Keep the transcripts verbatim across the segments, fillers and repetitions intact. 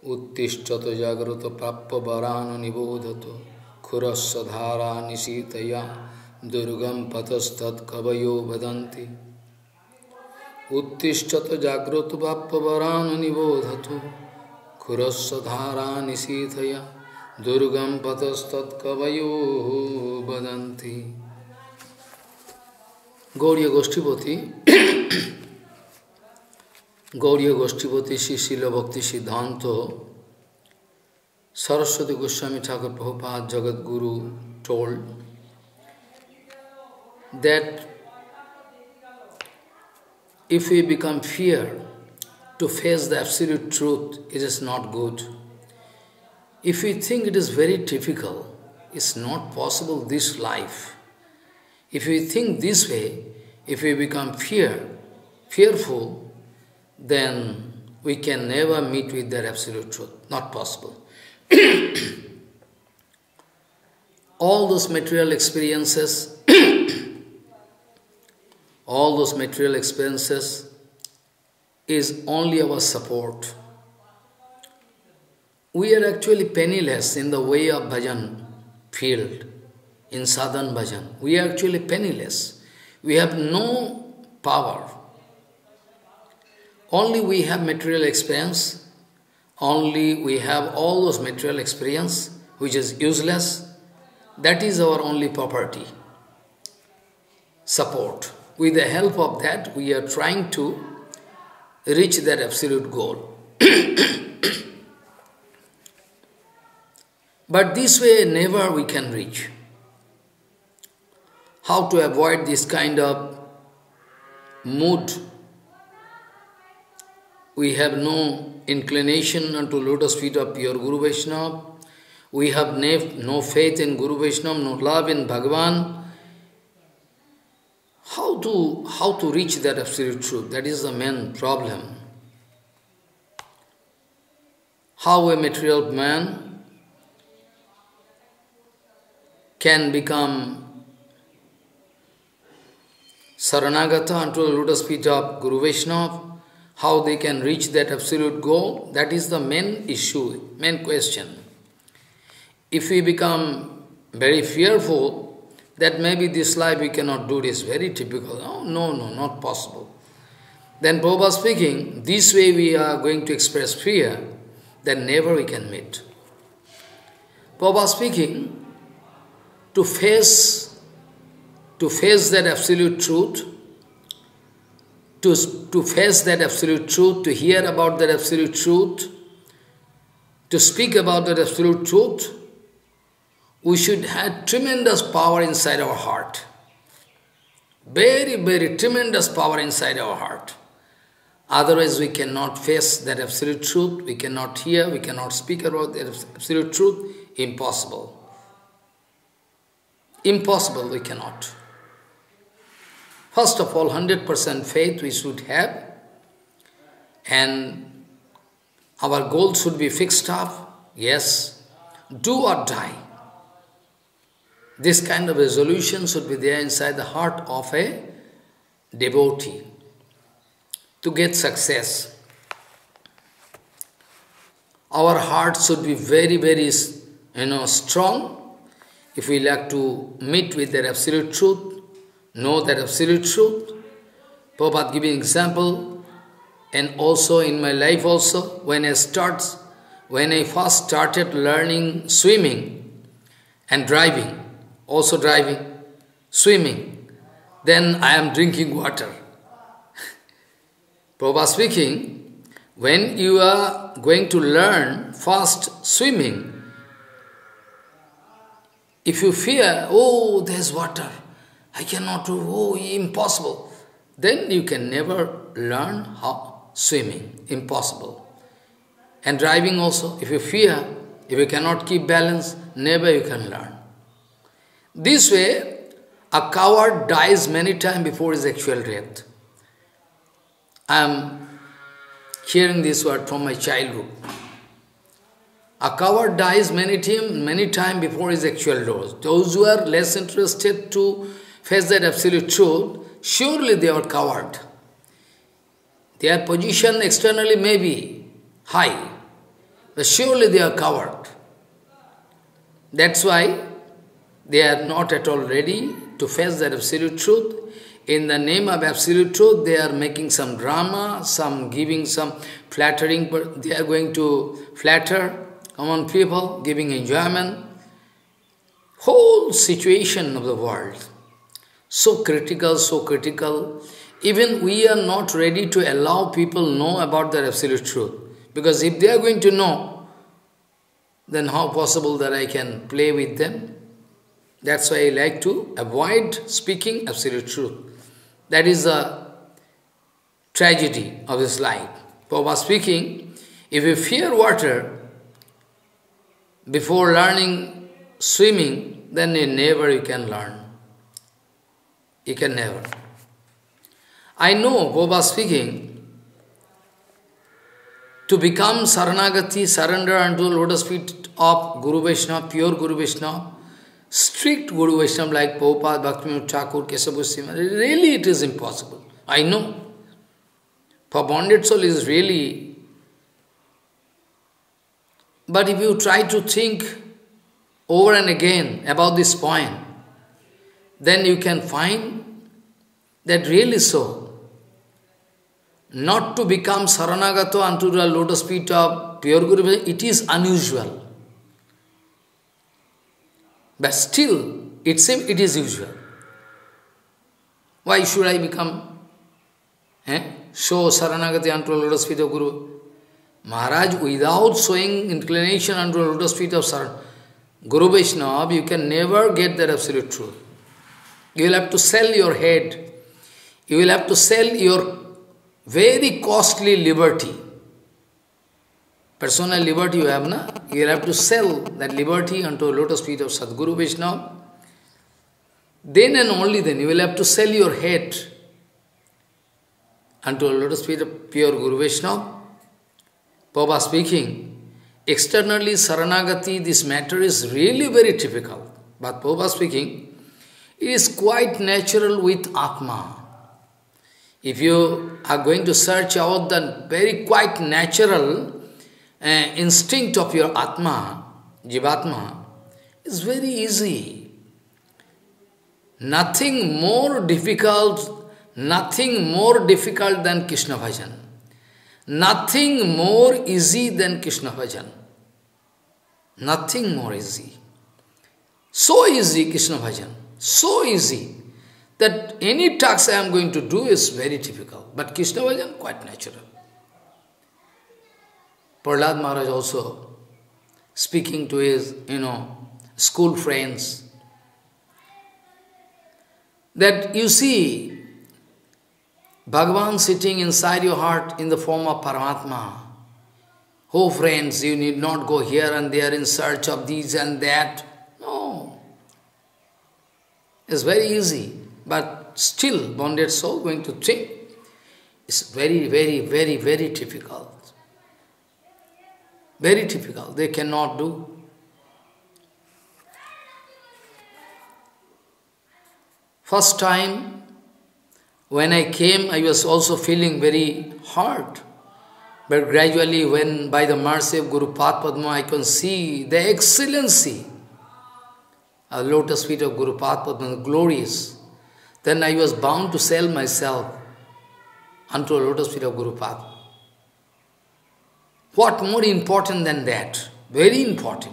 उत्तिष्ठतो जागृतो प्राप्य वरान निबोधतो खुरस्व धारा निशीतया दुर्गम पथस्तत् कवयो वदन्ति उत्तिष्ठतो जागृतो प्राप्य वरान निबोधतो खुरस्व धारा निशीतया दुर्गम पथस्तत् कवयो वदन्ति। गौड़ीय गोष्ठीपति गौड़ीय गोष्ठीपति श्री शिल भक्ति सिद्धांत Saraswati Goswami Thakur Prabhupada Jagat Guru told that if we become fear to face the absolute truth, it is not good. If we think it is very difficult, it's not possible this life. If we think this way, if we become fear, fearful, then we can never meet with that absolute truth. Not possible. All those material experiences, all those material experiences is only our support. We are actually penniless in the way of bhajan field, in sadhan bhajan. We are actually penniless. We have no power. Only we have material experience. Only we have all those material experience, which is useless. That is our only property, support. With the help of that, we are trying to reach that absolute goal. But this way, never we can reach. How to avoid this kind of mood? We have no inclination unto lotus feet of pure Guru Vaishnava. We have no faith in Guru Vaishnava, no love in Bhagavan. How to, how to reach that absolute truth? That is the main problem. How a material man can become Saranagata unto the lotus feet of Guru Vaishnava? How they can reach that absolute goal? That is the main issue, main question. If we become very fearful that maybe this life we cannot do this, very typical. Oh, no, no, not possible. Then Prabhupada speaking, this way we are going to express fear, then never we can meet. Prabhupada speaking, to face, to face that absolute truth, To, to face that absolute truth, to hear about that absolute truth, to speak about that absolute truth, we should have tremendous power inside our heart. Very, very tremendous power inside our heart. Otherwise we cannot face that absolute truth, we cannot hear, we cannot speak about that absolute truth. Impossible. Impossible, we cannot. First of all, one hundred percent faith we should have, and our goal should be fixed up. Yes, do or die. This kind of resolution should be there inside the heart of a devotee to get success. Our heart should be very, very, you know, strong if we like to meet with that absolute truth. Know that absolute truth. Prabhupada giving example, and also in my life also, when I start, when I first started learning swimming and driving, also driving, swimming, then I am drinking water. Prabhupada speaking, when you are going to learn first swimming, if you fear, oh, there's water, I cannot do, oh, impossible. Then you can never learn how swimming, impossible. And driving also, if you fear, if you cannot keep balance, never you can learn. This way, a coward dies many times before his actual death. I am hearing this word from my childhood. A coward dies many times many time before his actual death. Those who are less interested to face that absolute truth, surely they are coward. Their position externally may be high, but surely they are coward. That's why they are not at all ready to face that absolute truth. In the name of absolute truth, they are making some drama, some giving some flattering, but they are going to flatter common people, giving enjoyment. Whole situation of the world, so critical, so critical. Even we are not ready to allow people know about the absolute truth. Because if they are going to know, then how possible that I can play with them? That's why I like to avoid speaking absolute truth. That is the tragedy of this life. Prabhupada speaking, if you fear water before learning swimming, then you never you can learn. You can never. I know, Prabhupada speaking, to become Saranagati, surrender unto the lotus feet of Guru Vaishnava, pure Guru Vaishnava, strict Guru Vaishnava like Prabhupada, Bhaktivinoda Thakur, Kesava Goswami, really it is impossible. I know. For bonded soul is really... But if you try to think over and again about this point, then you can find that really so. Not to become Saranagato unto the lotus feet of pure Guru, it is unusual. But still, it seems it is usual. Why should I become eh? so Saranagati unto the lotus feet of Guru? Maharaj, without showing inclination unto the lotus feet of Saran, Guru Vaishnava, you can never get that absolute truth. You will have to sell your head. You will have to sell your very costly liberty. Personal liberty you have, na? You will have to sell that liberty unto the lotus feet of Sadguru Vaishnava. Then and only then you will have to sell your head unto the lotus feet of pure Guru Vaishnava. Prabhupada speaking, externally Saranagati, this matter is really very typical. But Prabhupada speaking, it is quite natural with Atma. If you are going to search out the very quite natural uh, instinct of your Atma, Jivatma, it's very easy. Nothing more difficult, nothing more difficult than Krishna Bhajan. Nothing more easy than Krishna Bhajan. Nothing more easy. So easy Krishna Bhajan, so easy that any task I am going to do is very difficult. But Krishna Bhajan, quite natural. Prahlad Maharaj also speaking to his, you know, school friends, that you see Bhagavan sitting inside your heart in the form of Paramatma. Oh friends, you need not go here and there in search of these and that. No. It's very easy. But still, bonded soul going to think. It's very, very, very, very difficult. Very difficult. They cannot do. First time, when I came, I was also feeling very hard. But gradually, when by the mercy of Guru Padma, I can see the excellency of the lotus feet of Guru Padma, glorious. Then I was bound to sell myself unto a lotus feet of Guru Padma. What more important than that? Very important.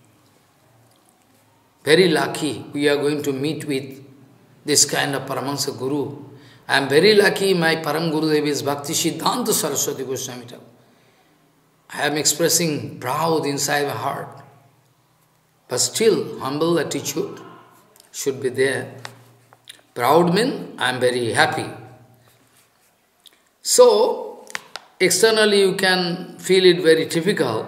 Very lucky we are going to meet with this kind of Paramahansa Guru. I am very lucky my Param Gurudev is Bhakti Siddhanta Saraswati Goswami Thakur. I am expressing proud inside my heart. But still, humble attitude should be there. Proud means I am very happy. So, externally you can feel it very difficult.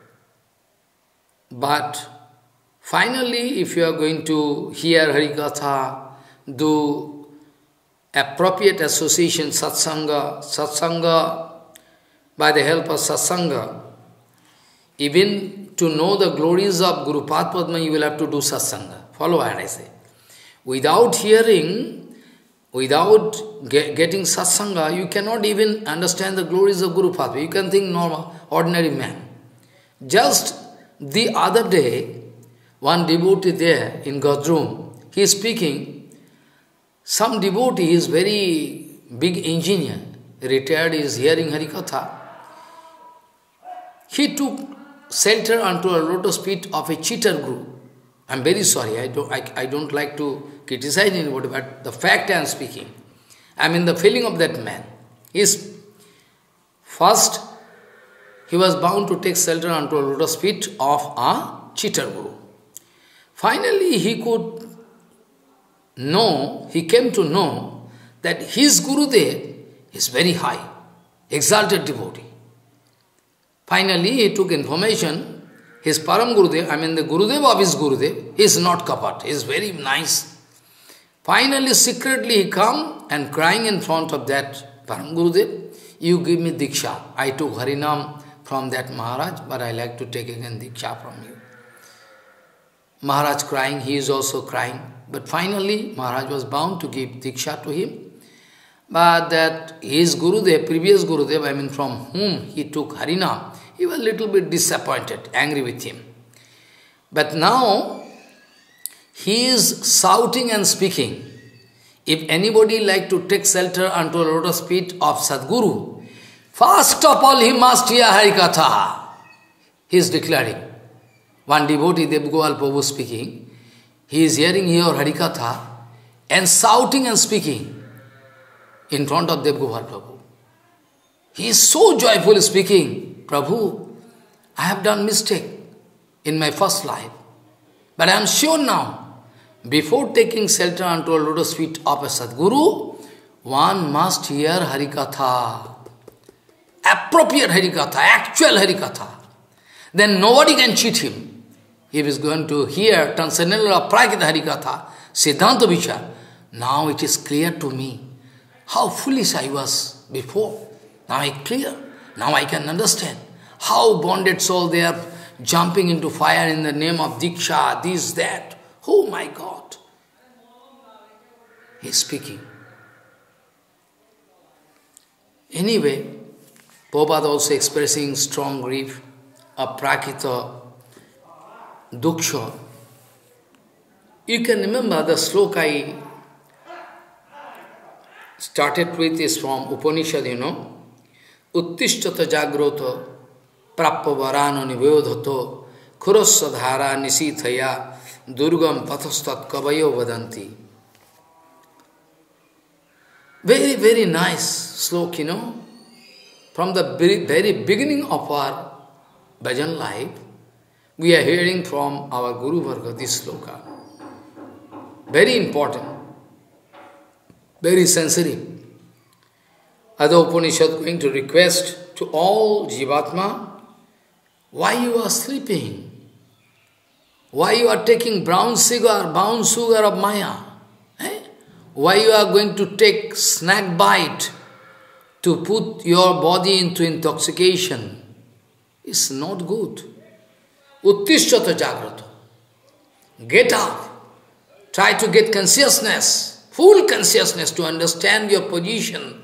But finally, if you are going to hear Harikatha, do appropriate association, satsanga, satsanga, by the help of satsanga, even to know the glories of Guru Padma, you will have to do satsanga. Follow what I say. Without hearing, without get, getting satsanga, you cannot even understand the glories of Guru Padma. You can think normal, ordinary man. Just the other day, one devotee there in God's room, he is speaking. Some devotee is very big engineer, retired, is hearing Harikatha. He took shelter unto a lotus feet of a cheater guru. I am very sorry, I don't, I, I don't like to criticize anybody, but the fact I am speaking. I am in the feeling of that man. He is, first, he was bound to take shelter unto a lotus feet of a cheater guru. Finally, he could know, he came to know that his Gurudev is very high, exalted devotee. Finally, he took information, his Param Gurudev, I mean the Gurudev of his Gurudev, is not kapat, he is very nice. Finally, secretly he come and crying in front of that Param Gurudev, you give me Diksha. I took Harinam from that Maharaj, but I like to take again Diksha from you. Maharaj crying, he is also crying. But finally, Maharaj was bound to give Diksha to him. But that his Gurudev, previous Gurudev, I mean from whom he took Harinam, he was a little bit disappointed, angry with him. But now, he is shouting and speaking. If anybody like to take shelter unto a lotus feet of Sadguru, first of all he must hear Harikatha. He is declaring. One devotee, Devgopal Prabhu speaking, he is hearing here Harikatha and shouting and speaking in front of Devgopal Prabhu. He is so joyfully speaking, Prabhu, I have done mistake in my first life. But I am sure now, before taking shelter unto a lotus feet of a Sadguru, one must hear Harikatha. Appropriate Harikatha, actual Harikatha. Then nobody can cheat him. If he is going to hear Transcendental or Prakita Harikatha, Siddhanta Vichar, now it is clear to me how foolish I was before. Now I clear. Now I can understand how bonded soul they are jumping into fire in the name of Diksha, this, that. Oh my God! He is speaking. Anyway, Prabhupada also expressing strong grief of Prakita Duksha. You can remember the sloka I started with is from Upanishad, you know. Uttishtata jagrota prappa varano nivodhato khurasya dhara nisithaya durgam pathastat kavayo vadanti. Very, very nice sloka, you know. From the very, very beginning of our bhajan life, we are hearing from our Guru Varga this sloka. Very important, very sensitive. Other Upanishad going to request to all Jivatma, why you are sleeping? Why you are taking brown sugar, brown sugar of Maya? Eh? Why you are going to take snack bite to put your body into intoxication? It's not good. Uttishtata jagrata. Get up. Try to get consciousness, full consciousness to understand your position,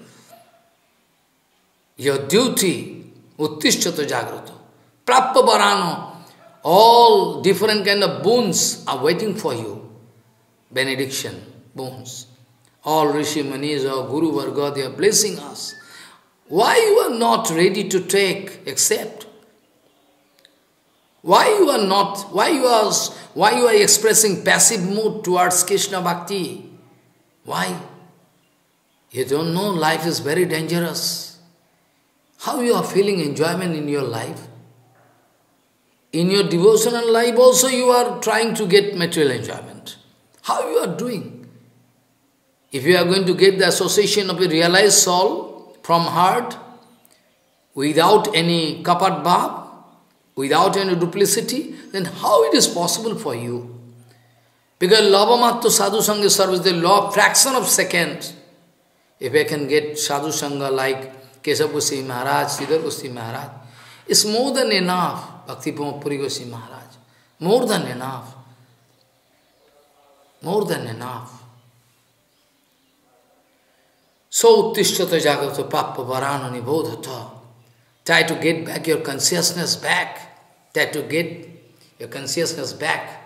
your duty. Uttishtata jagrata. Prappa varano. All different kind of boons are waiting for you. Benediction, boons. All Rishi Manis or Guru Varga, they are blessing us. Why you are not ready to take, accept? Why you are not, why you are, why you are expressing passive mood towards Krishna Bhakti? Why? You don't know life is very dangerous. How you are feeling enjoyment in your life? In your devotional life also you are trying to get material enjoyment. How you are doing? If you are going to get the association of a realized soul from heart, without any kapat bhav, without any duplicity, then how it is possible for you? Because Lavamatta Sadhu Sangha service, the law fraction of second. If I can get Sadhu Sangha like Keshav Goswami Maharaj, Sridhar Goswami Maharaj, it's more than enough. Bhakti Pramod Puri Goswami Maharaj. More than enough. More than enough. So uttishtata jagrata pappa varana nibodhata. Try to get back your consciousness back. that to get your consciousness back.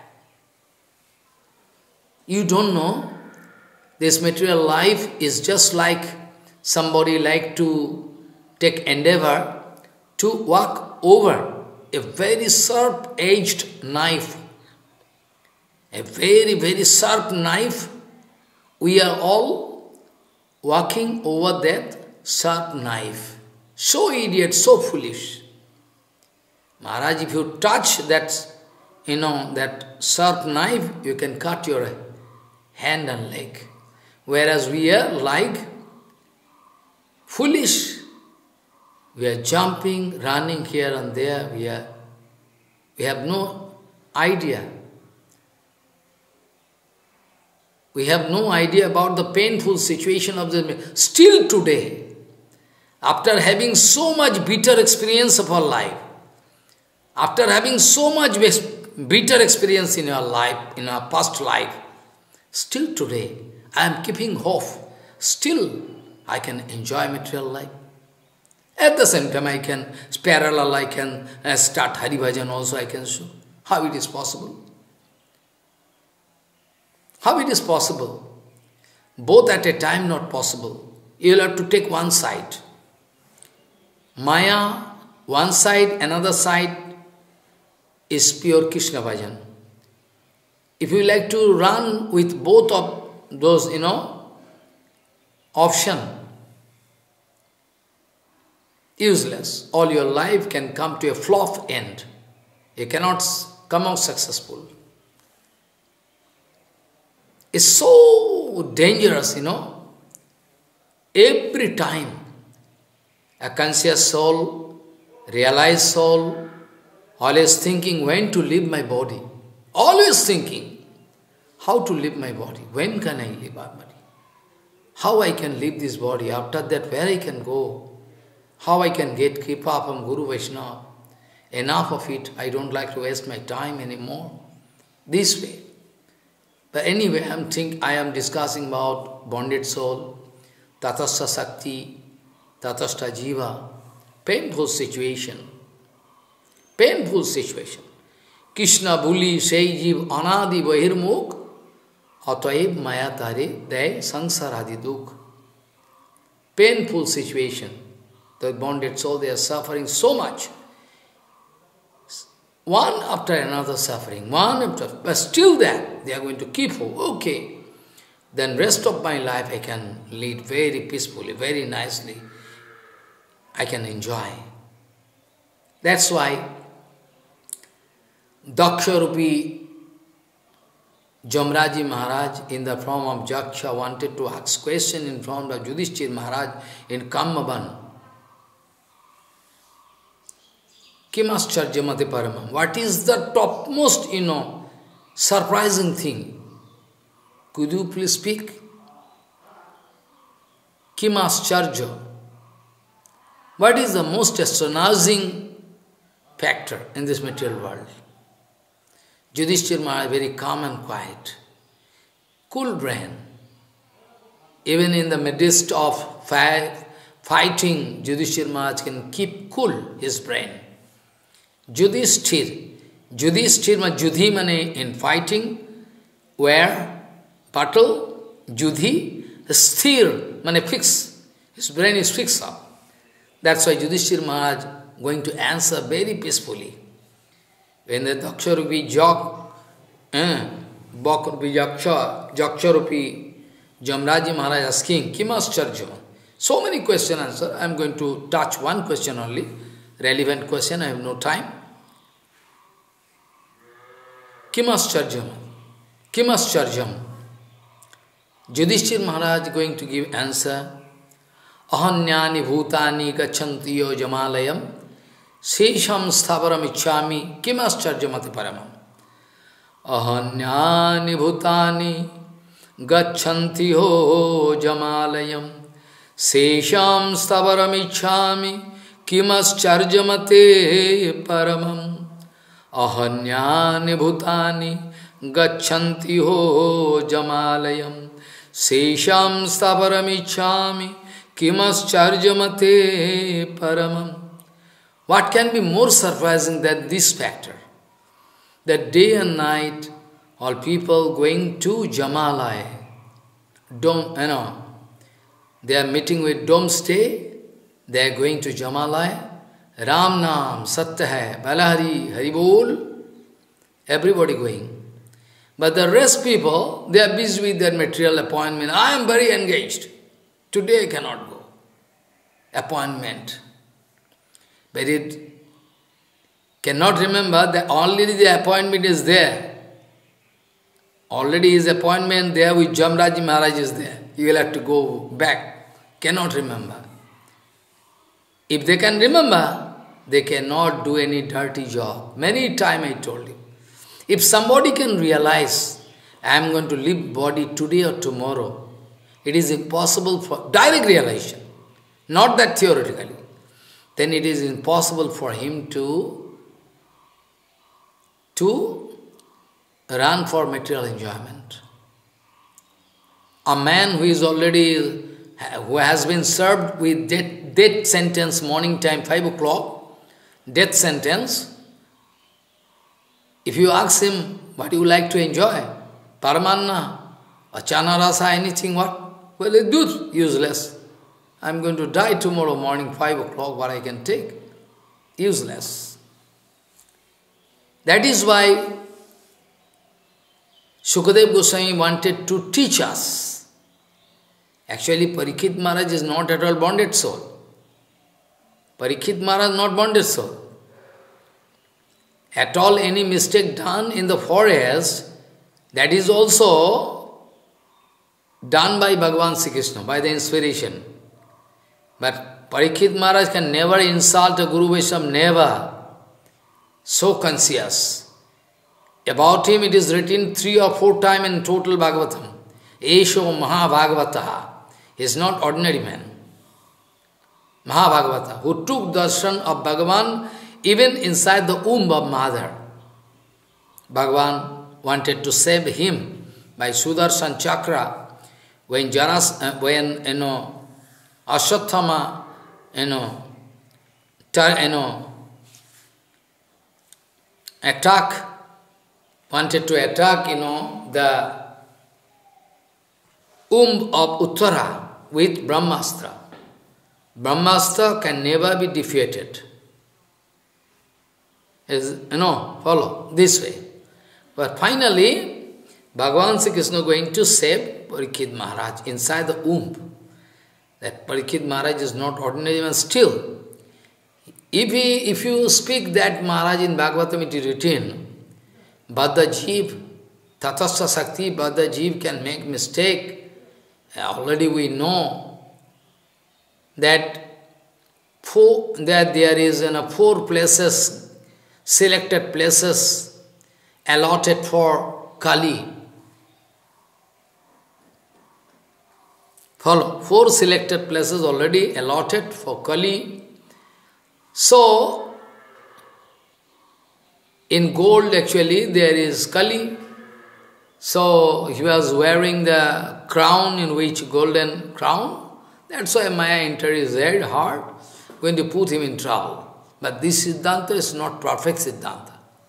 You don't know, this material life is just like somebody like to take endeavor to walk over a very sharp-edged knife. A very, very sharp knife. We are all walking over that sharp knife. So idiot, so foolish. Maharaj, if you touch that, you know, that sharp knife, you can cut your hand and leg. Whereas we are like foolish. We are jumping, running here and there. We are, we have no idea. We have no idea about the painful situation of the... Still today, after having so much bitter experience of our life, after having so much bitter experience in our life, in our past life, still today, I am keeping hope. Still, I can enjoy material life. At the same time, I can, parallel, I can uh, start Hari Bhajan also, I can show. How it is possible? How it is possible? Both at a time not possible. You will have to take one side. Maya, one side, another side is pure Krishna Bhajan. If you like to run with both of those, you know, option, useless. All your life can come to a flop end. You cannot come out successful. It's so dangerous, you know. Every time a conscious soul, realized soul, always thinking when to leave my body. Always thinking how to leave my body. When can I leave my body? How I can leave this body? After that, where I can go? How I can get kripa from Guru Vaishnava? Enough of it. I don't like to waste my time anymore. This way. But anyway, I am think I am discussing about bonded soul, tatastha sakti, tatastha jiva, painful situation, painful situation. Krishna buli sei jiv anadi bahirmukh, ataib maya tare day sansaradi dukh. Painful situation. The bonded soul, they are suffering so much. One after another suffering, one after, but still that, they are going to keep hope. Okay, then rest of my life I can lead very peacefully, very nicely. I can enjoy. That's why Daksha-rupi Jamraji Maharaj in the form of Jaksha wanted to ask question in front of Yudhishthira Maharaj in Kamaban. Kimascharjamati paramam. What is the topmost, you know, surprising thing? Could you please speak? Kimascharja. What is the most astonishing factor in this material world? Yudhishthira Maharaj very calm and quiet. Cool brain. Even in the midst of fighting, Yudhishthira Maharaj can keep cool his brain. Yudhishthira. Yudhishthira means Yudhi means in fighting, where battle, Yudhi, sthir means fix. His brain is fixed up. That's why Yudhishthira Maharaj going to answer very peacefully. When the Daksha-rupi Jak, eh, Bak-rupi Jaksha, Jaksha-rupi Jamraji Maharaj asking, Kimascharja? So many question answer. I am going to touch one question only. Relevant question, I have no time. Kimascharjam. Kimascharjam. Yudhishthira Maharaj going to give answer. Ahanyani bhutani gachantiyo jamalayam sesham sthaparam ichchami kimascharjamati paramam. Ahanyani bhutani gachantiyo jamalayam sesham sthaparam ichchami kimascharjamate paramam. Ahanyani bhutani gachanti ho jamalayam sesham sthaparam ichchami kimascharjamate paramam. What can be more surprising than this factor? That day and night, all people going to Jamalaya, Dom, you know, they are meeting with Domstay, they are going to Jamalaya, Ram Nam, Satya Hai, Balahari, Haribol, everybody going. But the rest people, they are busy with their material appointment. I am very engaged. Today I cannot go. Appointment. But it cannot remember that already the appointment is there. Already his appointment there with Jamraji Maharaj is there. He will have to go back. Cannot remember. If they can remember, they cannot do any dirty job. Many times I told you. If somebody can realize, I am going to leave body today or tomorrow, it is impossible for direct realization, not that theoretically, then it is impossible for him to, to run for material enjoyment. A man who is already, who has been served with death, death sentence morning time, five o'clock, death sentence, if you ask him, what do you like to enjoy? Paramanna, or chana rasa, anything, what? Well, it do useless. I am going to die tomorrow morning, five o'clock, what I can take? Useless. That is why Shukadev Goswami wanted to teach us. Actually, Parikshit Maharaj is not at all bonded soul. Parikshit Maharaj is not bonded soul. At all any mistake done in the forest, that is also done by Bhagavan Sri Krishna, by the inspiration. But Parikshit Maharaj can never insult a Guru Vaishnava, never. So conscious. About him it is written three or four times in total Bhagavatam. Esho Mahabhagavata. He is not ordinary man. Mahabhagavata, who took darshan of Bhagavan even inside the womb of mother. Bhagavan wanted to save him by Sudarshan Chakra when Jaras, uh, when you know Ashwatthama, you know, tar, you know, attack, wanted to attack, you know, the womb of Uttara with Brahmastra. Brahmastra can never be defeated. Is, you know, follow this way. But finally, Bhagavan Sri Krishna going to save Parikshit Maharaj inside the womb. That Parikshit Maharaj is not ordinary man still. If, he, if you speak that Maharaj in Bhagavatam, it is written, Baddha Jeev, Tatasya Sakti, Baddha Jeev can make mistake. Already we know that, four, that there is in a four places, selected places allotted for Kali. Follow. Four selected places already allotted for Kali. So, in gold actually there is Kali. So, he was wearing the crown in which golden crown. That's why Maya entered his head hard, going to put him in trouble. But this Siddhanta is not perfect Siddhanta.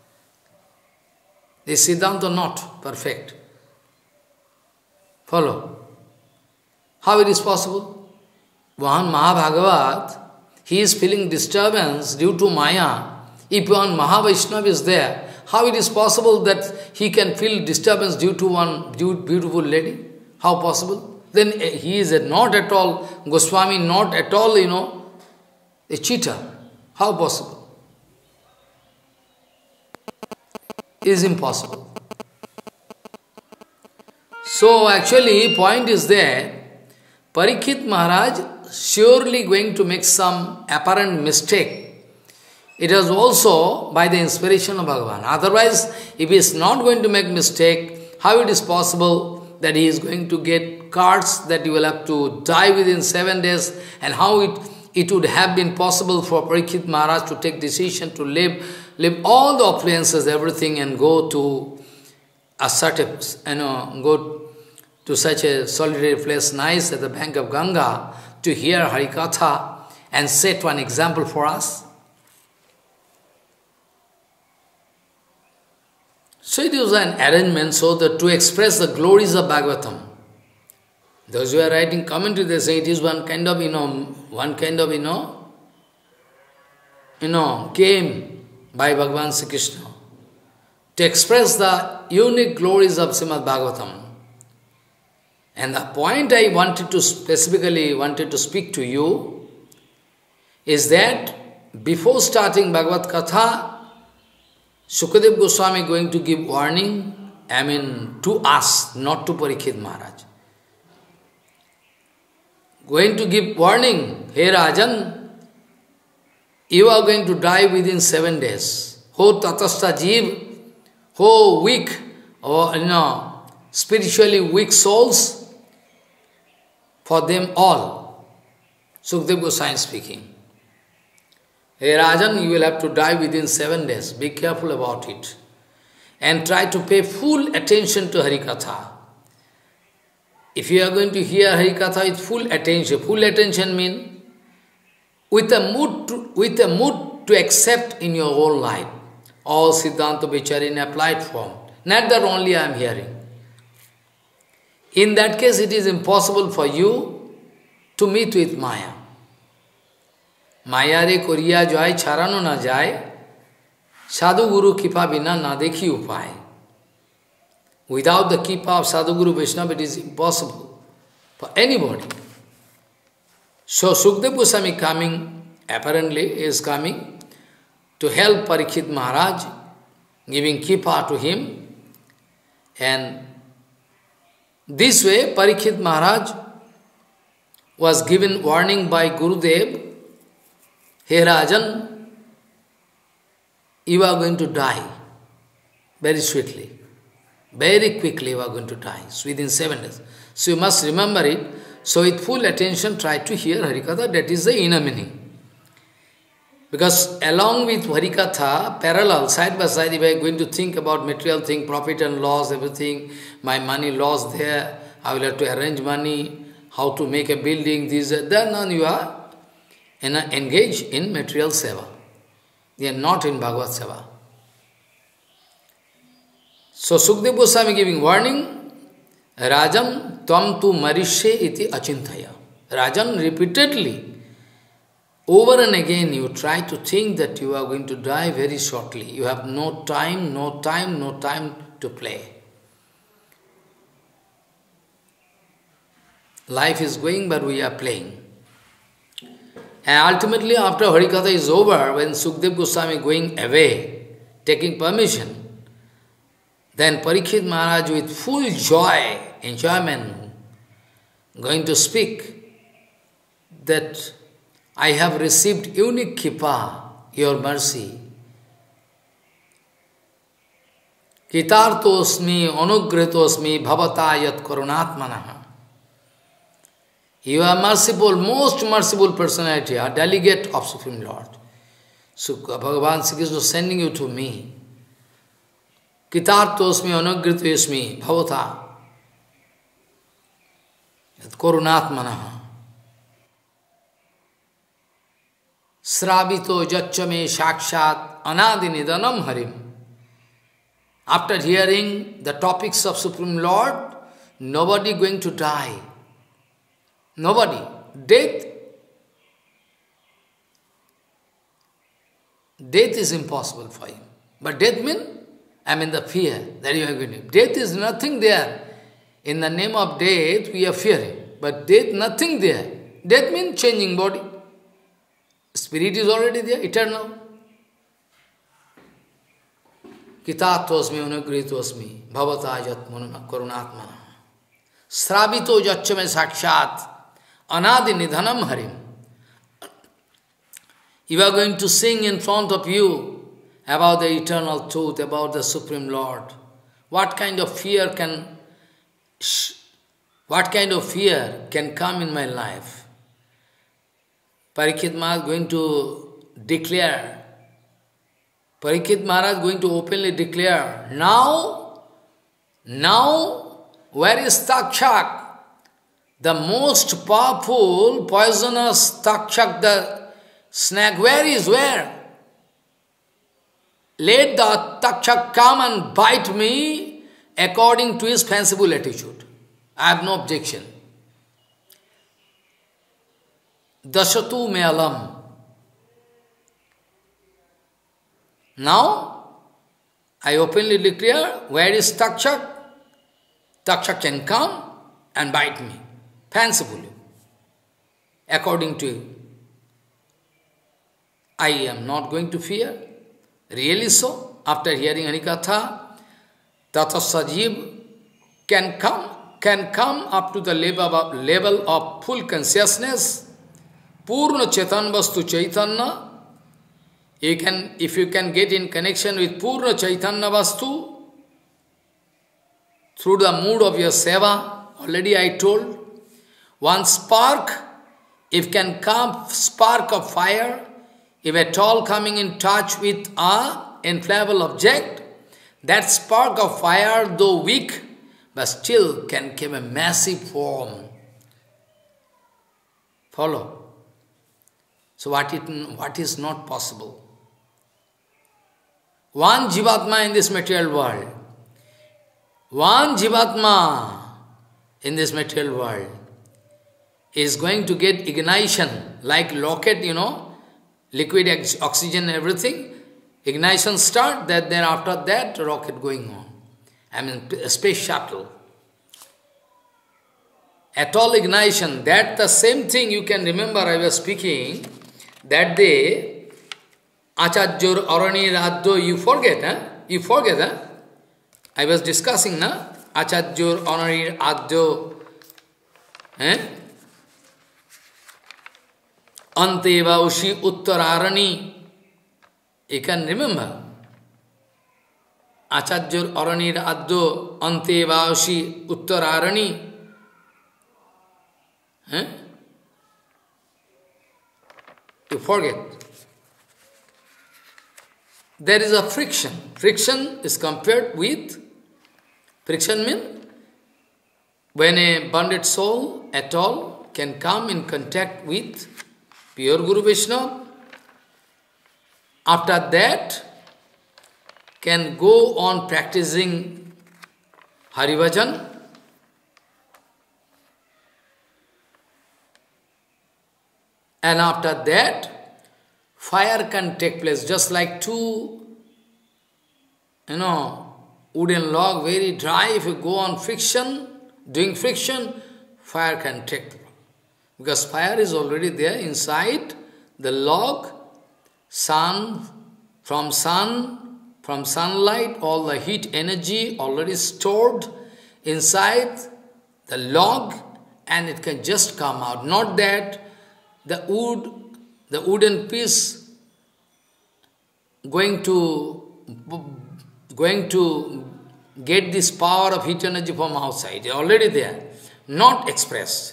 This Siddhanta not perfect. Follow. How it is possible? One Mahabhagavat, he is feeling disturbance due to Maya. If one Mahavaishnava is there, how it is possible that he can feel disturbance due to one beautiful lady? How possible? Then he is not at all, Goswami not at all, you know, a cheater. How possible? It is impossible. So actually, point is there, Parikshit Maharaj surely going to make some apparent mistake. It is also by the inspiration of Bhagavan. Otherwise, if he is not going to make mistake, how it is possible that he is going to get cards that you will have to die within seven days, and how it It would have been possible for Parikshit Maharaj to take decision to leave, leave all the affluences, everything, and go to a certain, you know, go to such a solitary place, nice at the bank of Ganga, to hear Harikatha and set one example for us. So it was an arrangement so that to express the glories of Bhagavatam. Those who are writing commentary, they say it is one kind of, you know, one kind of, you know, you know, game by Bhagavan Sri Krishna to express the unique glories of Srimad Bhagavatam. And the point I wanted to specifically wanted to speak to you is that before starting Bhagavad Katha, Sukadeva Goswami is going to give warning, I mean, to us, not to Parikshit Maharaj. Going to give warning, hey Rajan, you are going to die within seven days. Ho tatastha jeev, ho weak, or you know, spiritually weak souls, for them all. Sukadeva Goswami speaking. Hey Rajan, you will have to die within seven days. Be careful about it. And try to pay full attention to Harikatha. If you are going to hear Harikatha with full attention, full attention means with a mood to, with a mood to accept in your whole life. All Siddhanta Vichara in applied form. Not that only I am hearing. In that case, it is impossible for you to meet with Maya. Maya re koriya joy charano na jai, sadhu guru kipa bina na dekhi upay. Without the kipa of sadhu guru Vaishnava, it is impossible for anybody. So Sukadeva Goswami coming, apparently is coming to help Parikshit Maharaj, giving kipa to him. And this way Parikshit Maharaj was given warning by Gurudev, hey Rajan, you are going to die very sweetly. Very quickly you are going to die, so within seven days. So you must remember it. So with full attention try to hear Harikatha, that is the inner meaning. Because along with Harikatha, parallel, side by side, if I am going to think about material thing, profit and loss, everything, my money lost there, I will have to arrange money, how to make a building, this, then on you are engaged in material seva. You are not in Bhagavad seva. So Sukadeva Goswami giving warning, Rajan tvam tu marishe iti achintaya. Rajan repeatedly, over and again you try to think that you are going to die very shortly. You have no time, no time, no time to play. Life is going, but we are playing. And ultimately, after Harikatha is over, when Sukadeva Goswami going away, taking permission, then Parikshit Maharaj with full joy, enjoyment, going to speak that I have received unique kippa, your mercy. Kitartosmi, anugritosmi, bhavata yat karunatmanaha. You are merciful, most merciful personality, a delegate of Supreme Lord. So Bhagavan Sri Krishna is sending you to me. Kitartosmi, anugritosmi, bhavata yat karunatmanaha. Sravito jachame shakshat anadi nidanam harim. After hearing the topics of Supreme Lord, nobody going to die. Nobody. Death, death is impossible for him. But death means, I mean the fear that you are going to. Death is nothing there. In the name of death, we are fearing. But death, nothing there. Death means changing body. Spirit is already there, eternal. Kitatosmi unagritosmi bhavata yat karunatmana. Sravito jachame sakshat anadi nidhanam harim. You are going to sing in front of you about the eternal truth, about the Supreme Lord. What kind of fear can, what kind of fear can come in my life? Parikshit Maharaj is going to declare, Parikshit Maharaj is going to openly declare, now, now, where is Takshak? The most powerful, poisonous Takshak, the snake, where is, where? let the Takshak come and bite me according to his fanciful attitude. I have no objection. Dashatu me alam. Now, I openly declare, where is Takshak? Takshak can come and bite me, fancifully, according to you. I am not going to fear. Really so? After hearing Harikatha, Tata Sajiv can come, can come up to the level of, level of full consciousness, Purna Chetan Vastu Chaitanya. You can, if you can get in connection with Purna Chaitanya Vastu, through the mood of your seva, already I told, one spark, if can come, spark of fire, if at all coming in touch with a inflammable object, that spark of fire, though weak, but still can give a massive form. Follow? So what, it, what is not possible? One Jivatma in this material world, one Jivatma in this material world is going to get ignition, like rocket, you know, liquid oxygen, everything. Ignition start, that then after that, rocket going on. I mean, a space shuttle. Atoll ignition, that the same thing you can remember I was speaking, that day, Acharjur Arani Radho, you forget, huh? You forget, huh? I was discussing, na? Acharjur Arani Radho, eh? Anteva Ushi Uttararani. You can remember. Acharjur Arani Radho, Anteva Ushi Uttararani. Eh? You forget. There is a friction. Friction is compared with, friction means when a bonded soul at all can come in contact with pure Guru Vaishnava, after that can go on practicing Haribhajan, and after that fire can take place, just like two, you know, wooden log, very dry. If you go on friction, doing friction, fire can take place. Because fire is already there inside the log, sun, from sun, from sunlight, all the heat energy already stored inside the log, and it can just come out. Not that the wood, the wooden piece going to going to get this power of heat energy from outside. It's already there, not expressed.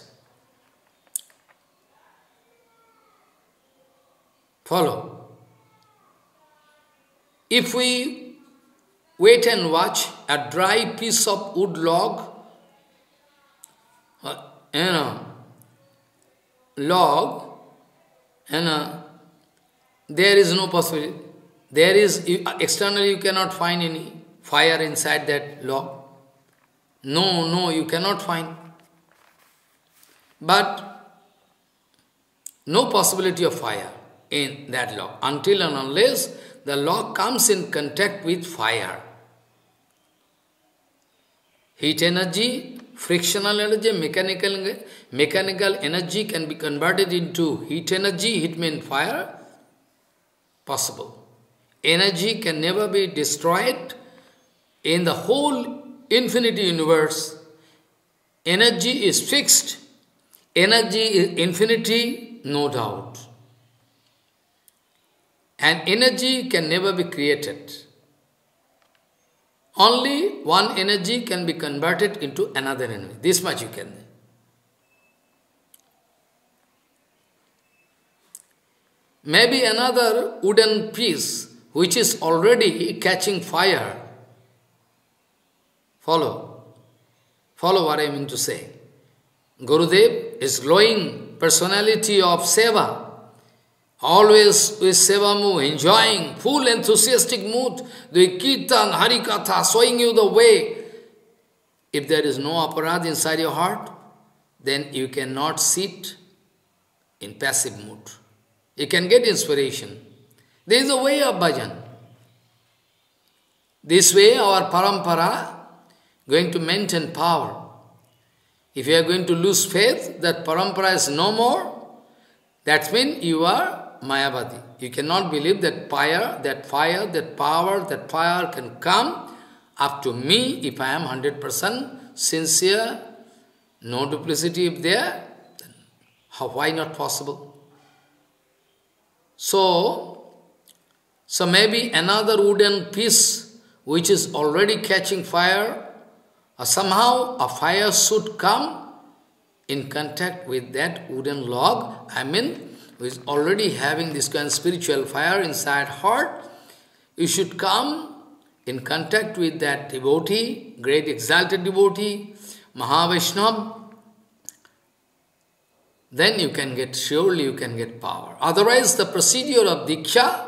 Follow. If we wait and watch a dry piece of wood log, uh, you know, log, and uh, there is no possibility. There is, externally you cannot find any fire inside that log. No, no, you cannot find. But no possibility of fire in that log, until and unless the log comes in contact with fire. Heat energy, frictional energy, mechanical, mechanical energy can be converted into heat energy. Heat means fire. Possible. Energy can never be destroyed in the whole infinity universe. Energy is fixed. Energy is infinity, no doubt. And energy can never be created. Only one energy can be converted into another energy. This much you can. Maybe another wooden piece which is already catching fire. Follow. Follow what I mean to say. Gurudev is glowing personality of Seva, always with seva mood, enjoying, full enthusiastic mood, doing kirtan, harikatha, showing you the way. If there is no aparadha inside your heart, then you cannot sit in passive mood. You can get inspiration. There is a way of bhajan. This way our parampara going to maintain power. If you are going to lose faith that parampara is no more, that means you are Mayavadi. You cannot believe that fire, that fire, that power, that fire can come up to me if I am one hundred percent sincere, no duplicity if there, then how, why not possible? So, so maybe another wooden piece which is already catching fire, or somehow a fire should come in contact with that wooden log, I mean, who is already having this kind of spiritual fire inside heart, you should come in contact with that devotee, great exalted devotee, Mahavaishnava, then you can get, surely you can get power. Otherwise, the procedure of Diksha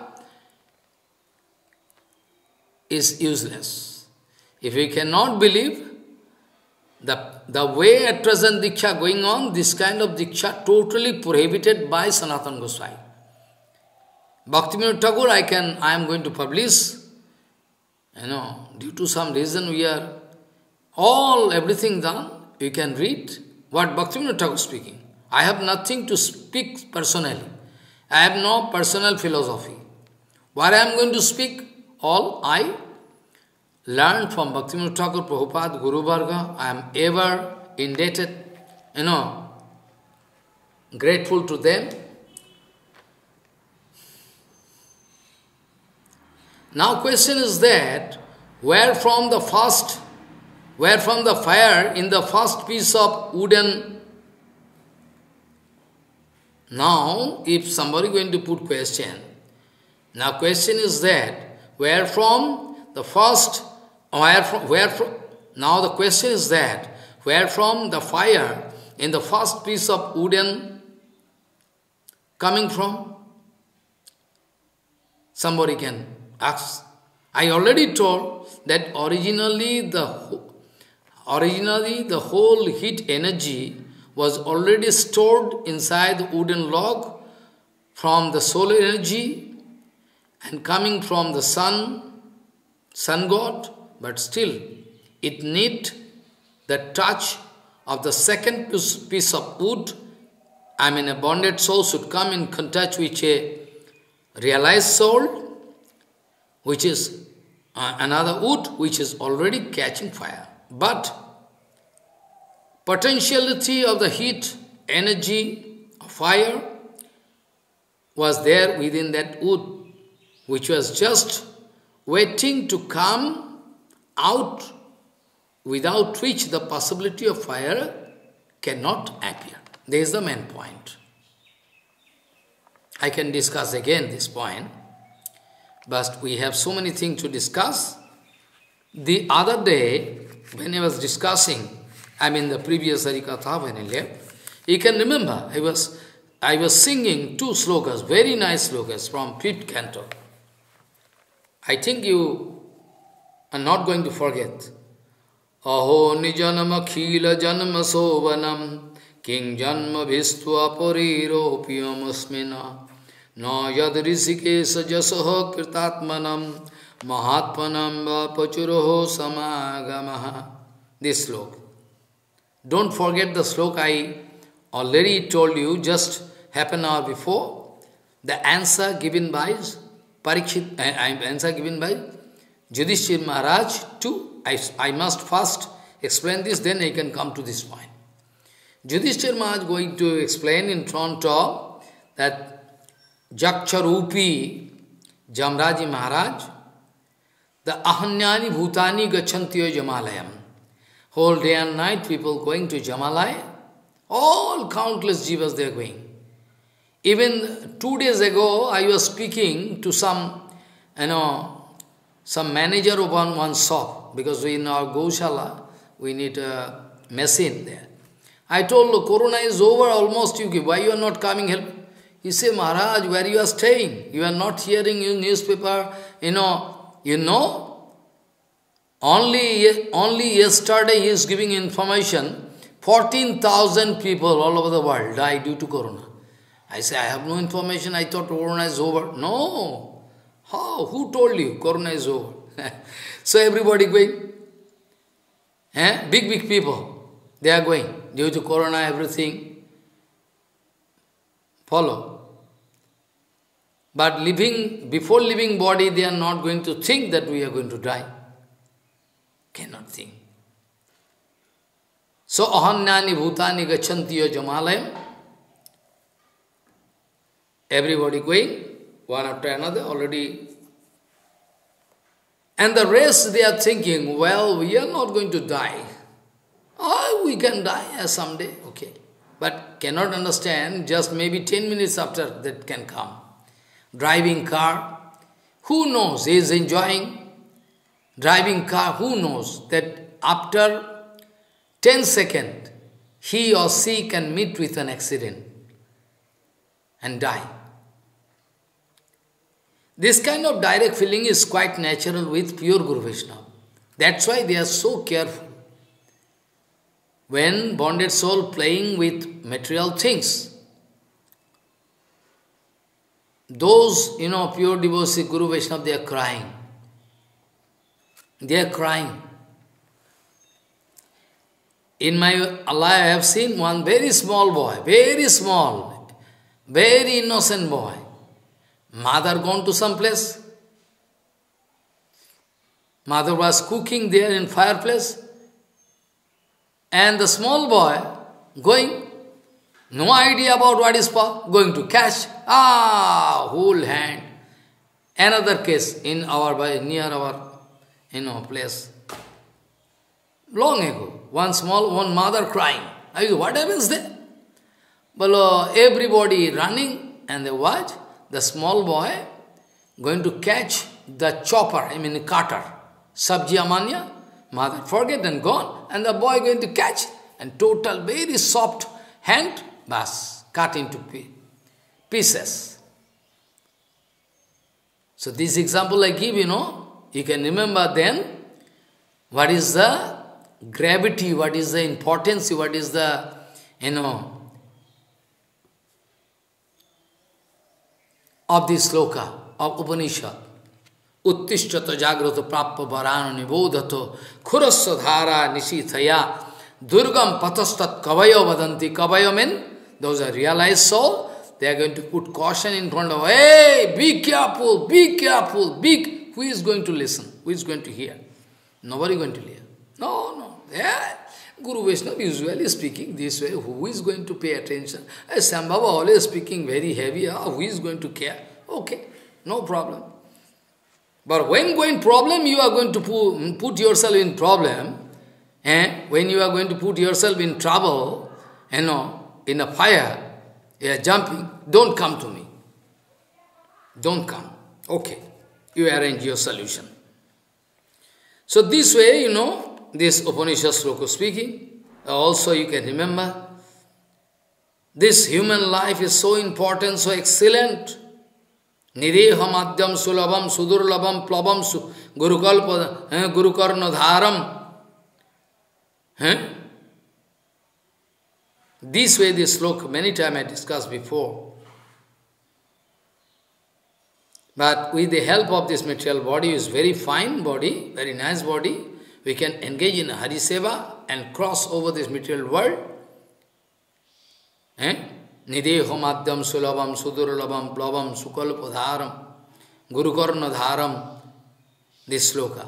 is useless. If we cannot believe, the, the way at present Diksha going on, this kind of Diksha totally prohibited by Sanatana Goswami. Bhaktivinoda Thakur, I can, I am going to publish, you know, due to some reason we are all, everything done, you can read what Bhaktivinoda Thakur is speaking. I have nothing to speak personally. I have no personal philosophy. What I am going to speak, all I learned from Bhaktivinoda Thakur, Prabhupada, Guru Varga. I am ever indebted, you know, grateful to them. Now question is that, where from the first, where from the fire in the first piece of wooden. Now, if somebody going to put question, now question is that, where from the first, where from, where from, now the question is that, where from the fire in the first piece of wooden coming from? Somebody can ask. I already told that originally the, originally the whole heat energy was already stored inside the wooden log from the solar energy and coming from the sun, sun god, but still it need the touch of the second piece of wood. I mean, a bonded soul should come in contact with a realized soul, which is uh, another wood which is already catching fire. But potentiality of the heat, energy, of fire was there within that wood, which was just waiting to come out, without which the possibility of fire cannot appear. There is the main point. I can discuss again this point, but we have so many things to discuss. The other day, when I was discussing, I mean the previous Harikatha when I left, you can remember, I was, I was singing two slokas, very nice slokas from fifth canto. I think you are not going to forget. Aho nijanam akhila janma sovanam king janma bhistva pariro piyamasmina na yad risikesa jasaha kirtatmanam mahatmanam va pachuroho samagamaha. This sloka. Don't forget the sloka I already told you just half an hour before. The answer given by Parikshit, uh, answer given by Yudhishthira Maharaj to, I, I must first explain this, then I can come to this point. Yudhishthira Maharaj going to explain in front of that Jakcharupi Jamraji Maharaj, the Ahanyani Bhutani Gachantiyo Jamalayam. Whole day and night people going to Jamalaya, all countless jivas they are going. Even two days ago I was speaking to some, you know, some manager of one, one shop, because we in our Goshala, we need a machine there. I told, Corona is over almost, you give, why you are not coming help? He said, Maharaj, where you are staying? You are not hearing your newspaper, you know, you know. Only, only yesterday he is giving information, fourteen thousand people all over the world died due to Corona. I say, I have no information, I thought Corona is over. No. How? Who told you Corona is over? So everybody going. Eh? Big, big people, they are going. Due to Corona, everything. Follow. But living, before leaving body, they are not going to think that we are going to die. Cannot think. So, ahanyani bhutani gachantiyo jamalayam. Everybody going, one after another, already. And the rest, they are thinking, well, we are not going to die. Oh, we can die someday, okay. But cannot understand, just maybe ten minutes after that can come. Driving car, who knows, he is enjoying. Driving car, who knows that after ten seconds, he or she can meet with an accident and die. This kind of direct feeling is quite natural with pure Guru Vaishnava. That's why they are so careful. When bonded soul playing with material things, those, you know, pure devotee Guru Vaishnava, they are crying. They are crying. In my life, I have seen one very small boy, very small, very innocent boy. Mother gone to some place. Mother was cooking there in fireplace. And the small boy going, no idea about what is for, going to catch. Ah, whole hand. Another case in our, near our, you know, place. Long ago, one small, one mother crying. I go, what happens there? Well, uh, everybody running, and they watch. The small boy going to catch the chopper, I mean cutter, sabji amanya, mother forget and gone, and the boy going to catch, and total very soft hand, bas, cut into pieces. So this example I give, you know, you can remember then, what is the gravity, what is the importance, what is the, you know, of this sloka, of Upanishad. Uttishtata jagrata prappa varana nibodhato khurasya dhara nishithaya durgam patastat kavayo vadanti. Kavayo mean, those are realized soul, they are going to put caution in front of, hey, be careful, be careful, be. Who is going to listen? Who is going to hear? Nobody going to hear. No, no. Yeah. Guru Vaishnava usually speaking this way, who is going to pay attention? As Sambhava always speaking very heavy, ah, who is going to care? Okay, no problem. But when going problem, you are going to put, put yourself in problem, and when you are going to put yourself in trouble, you know, in a fire, you are jumping, don't come to me. Don't come. Okay, you arrange your solution. So this way, you know, this Upanishad sloka speaking, also you can remember, this human life is so important, so excellent. Nireha madhyam sulabam sudurlabam plabam su gurukalpa eh, gurukarna dharam. Eh? This way this sloka, many times I discussed before. But with the help of this material body, is very fine body, very nice body, we can engage in Hari Seva and cross over this material world. Eh? Nideho madhyam sulabam sudurlabam plavam sukalpadharam gurukarna dharam. This sloka.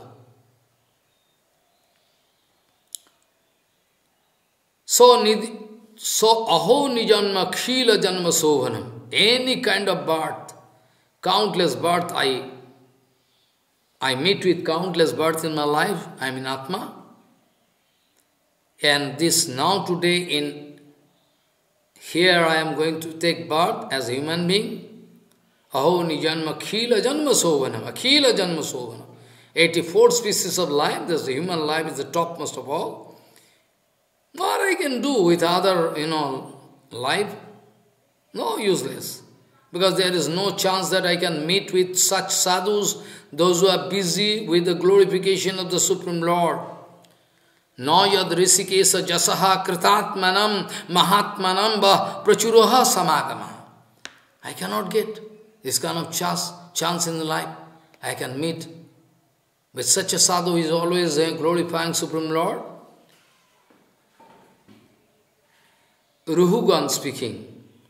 So, so aho nijanma khila janma sovanam. Any kind of birth, countless birth, I I meet with countless births in my life, I am in Atma. And this now today in, here I am going to take birth as a human being. Aho nijanma khila janma sovanam, akhila janma sovanam. eighty-four species of life, this human life is the topmost of all. What I can do with other, you know, life? No, useless. because there is no chance that I can meet with such sadhus, those who are busy with the glorification of the Supreme Lord. No yad risikesa jasaha kritatmanam mahatmanam ba prachuroha samagama. I cannot get this kind of chance, chance in life. I can meet with such a sadhu who is always glorifying Supreme Lord. Ruhugan speaking.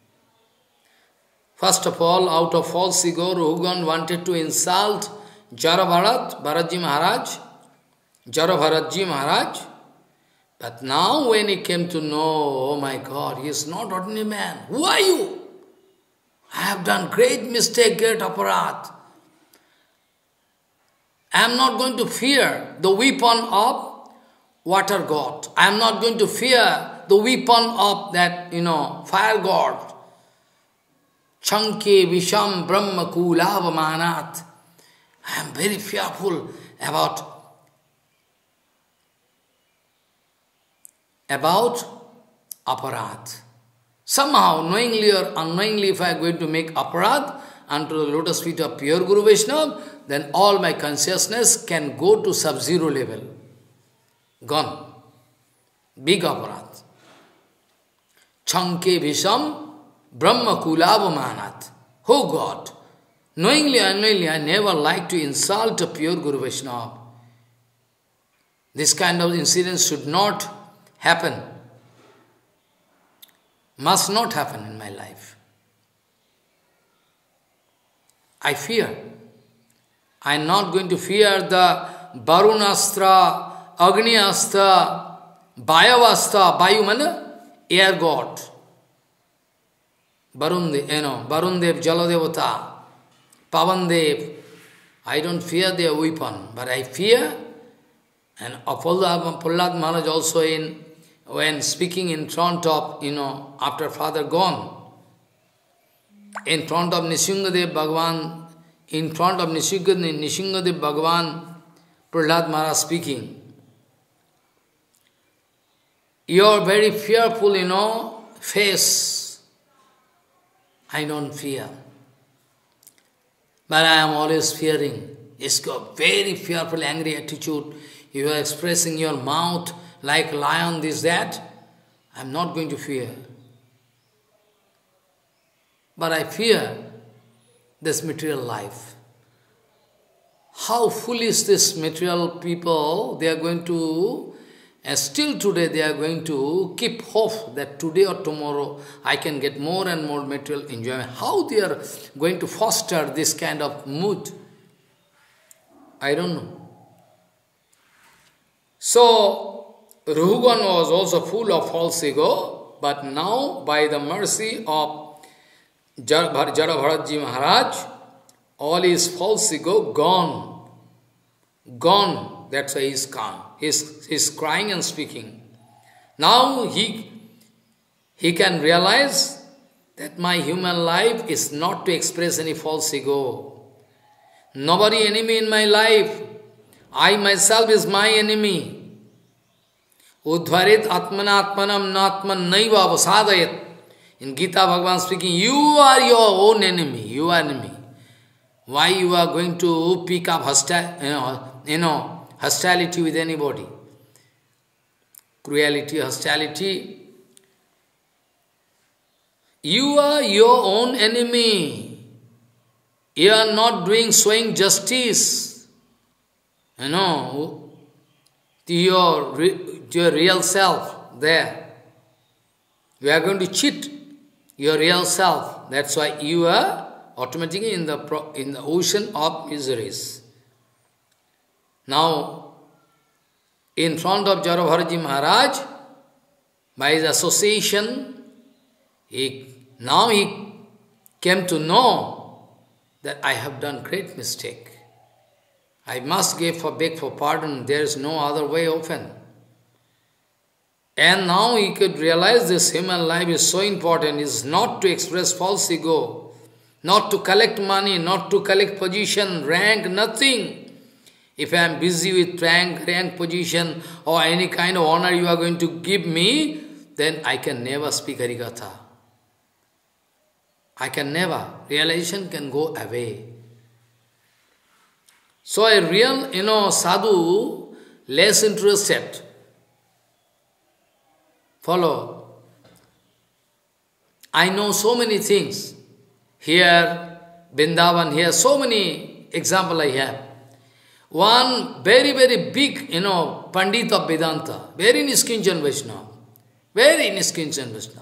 First of all, out of false ego, Ruhugan wanted to insult Jarabharat, Bharatji Maharaj, Jarabharatji Maharaj. But now when he came to know, oh my God, he is not ordinary man. Who are you? I have done great mistake, great aparat. I am not going to fear the weapon of water god. I am not going to fear the weapon of that, you know, fire god. Chanke Visham Brahma Kulavamanat. I am very fearful about about aparat. Somehow, knowingly or unknowingly, if I am going to make aparat unto the lotus feet of pure Guru Vaishnava, then all my consciousness can go to sub-zero level. Gone. Big aparat. Chanke Visham Brahma Kulavamanat. Oh God, knowingly or unknowingly, I never like to insult a pure Guru Vaishnava. This kind of incident should not happen. Must not happen in my life. I fear. I am not going to fear the Varunastra, Agniastra, Vayavastra, Vayumana, air god. Varundev, you know, Varundev, Jaladevata, Pavandev. I don't fear their weapon, but I fear, and Prahlad Maharaj also in, when speaking in front of, you know, after father gone, in front of Nishingadev Bhagavan, in front of Nishingadev, Nishingadev Bhagavan, Prahlad Maharaj speaking. Your very fearful, you know, face. I don't fear. But I am always fearing. It's got very fearful, angry attitude. You are expressing your mouth like lion, this, that. I am not going to fear. But I fear this material life. How foolish this material people, they are going to, and still today they are going to keep hope that today or tomorrow I can get more and more material enjoyment. How they are going to foster this kind of mood? I don't know. So, Ruhugan was also full of false ego, but now by the mercy of Jarabharatji Maharaj, all his false ego gone. Gone. That's why he is calm. He is, he is crying and speaking. Now he, he can realize that my human life is not to express any false ego. Nobody enemy in my life. I myself is my enemy. Udvarit atmana atmanam natman naiva avasadayat. In Gita Bhagavan speaking, you are your own enemy. You are enemy. Why you are going to pick up hostil, you know, you know, hostility with anybody? Cruelty, hostility. You are your own enemy. You are not doing, showing justice. You know, to your, to your real self there. You are going to cheat your real self. That's why you are automatically in the, pro, in the ocean of miseries. Now, in front of Jarabharatji Maharaj, by his association, he, now he came to know that I have done great mistake. I must give for beg for pardon. There is no other way open. And now he could realize this human life is so important. It's not to express false ego, not to collect money, not to collect position, rank, nothing. If I am busy with rank, rank, position, or any kind of honor you are going to give me, then I can never speak Harikatha. I can never, realization can go away. So a real, you know, sadhu, less interested. Follow. I know so many things. Here, Vrindavan, here, so many examples I have. One very, very big, you know, Pandit of Vedanta, very Niskinjan Vaishnava, very Niskinjan Vaishnava.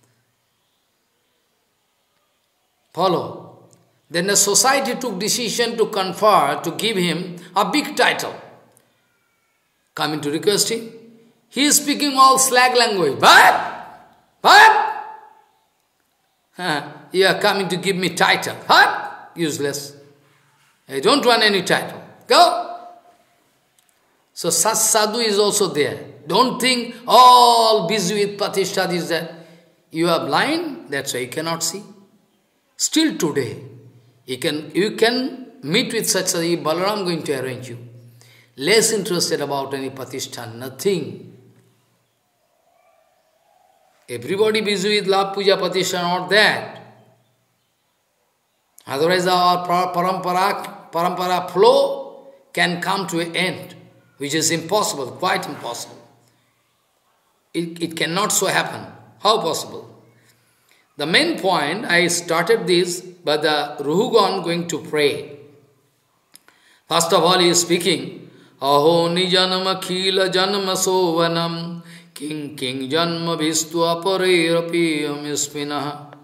Follow. Then the society took decision to confer, to give him a big title. Coming to request him. He is speaking all slag language. What? What? Huh? You are coming to give me title. What? Useless. I don't want any title. Go. So such sadhu is also there. Don't think all busy with Pratishtha is there. You are blind, that's why you cannot see. Still today, you can, you can meet with such a Balaram going to arrange you. Less interested about any Pratishtha, nothing. Everybody busy with love, puja, Pratishtha, not that. Otherwise our parampara, parampara flow can come to an end, which is impossible, quite impossible. It, it cannot so happen. How possible? The main point, I started this, but the Ruhugan going to pray. First of all, he is speaking, Aho nijanam akhila janma sovanam king king janma vistu aparerapiyam ispinaha.